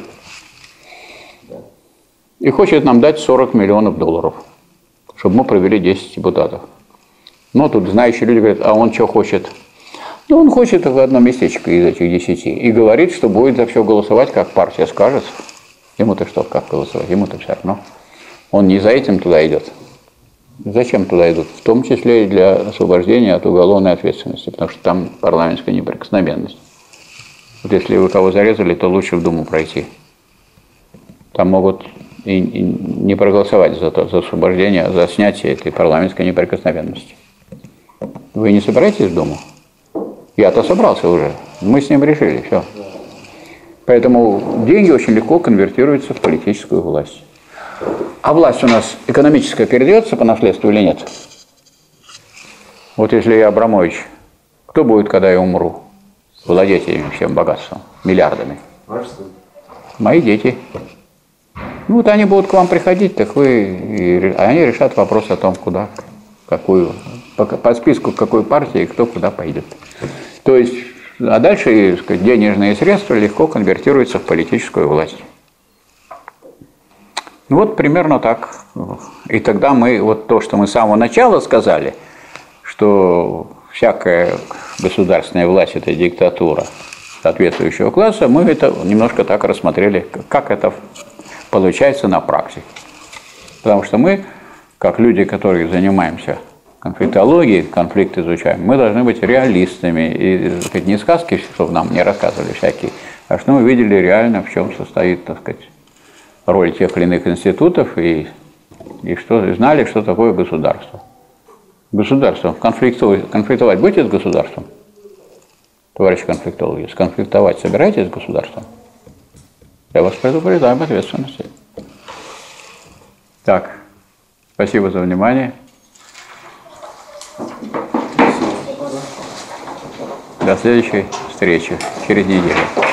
И хочет нам дать сорок миллионов долларов, чтобы мы провели десять депутатов. Но тут знающие люди говорят: а он что хочет? Ну, он хочет в одно местечко из этих десяти. И говорит, что будет за все голосовать, как партия скажет. Ему-то что, как голосовать? Ему-то все равно. Он не за этим туда идет. Зачем туда идут? В том числе и для освобождения от уголовной ответственности, потому что там парламентская неприкосновенность. Вот если вы кого зарезали, то лучше в Думу пройти. Там могут и, и не проголосовать за, то, за освобождение, за снятие этой парламентской неприкосновенности. Вы не собираетесь в Думу? Я-то собрался уже. Мы с ним решили, все. Поэтому деньги очень легко конвертируются в политическую власть. А власть у нас экономическая передается по наследству или нет? Вот если я Абрамович, кто будет, когда я умру, владеть этим всем богатством, миллиардами? Ваш сын. Мои дети. Ну вот они будут к вам приходить, так вы, и они решат вопрос о том, куда, какую, по, по списку какой партии, кто куда пойдет. То есть, а дальше, так сказать, денежные средства легко конвертируются в политическую власть. Ну вот примерно так. И тогда мы, вот то, что мы с самого начала сказали, что всякая государственная власть – это диктатура соответствующего класса, мы это немножко так рассмотрели, как это получается на практике. Потому что мы, как люди, которые занимаемся конфликтологии, конфликт изучаем, мы должны быть реалистами. И, так сказать, не сказки, чтобы нам не рассказывали всякие, а что мы видели реально, в чем состоит, так сказать, роль тех или иных институтов, и, и, что, и знали, что такое государство. Государство. Конфликтовать, конфликтовать будете с государством? Товарищи конфликтологи, сконфликтовать собираетесь с государством? Я вас предупреждаю об ответственности. Так, спасибо за внимание. До следующей встречи через неделю.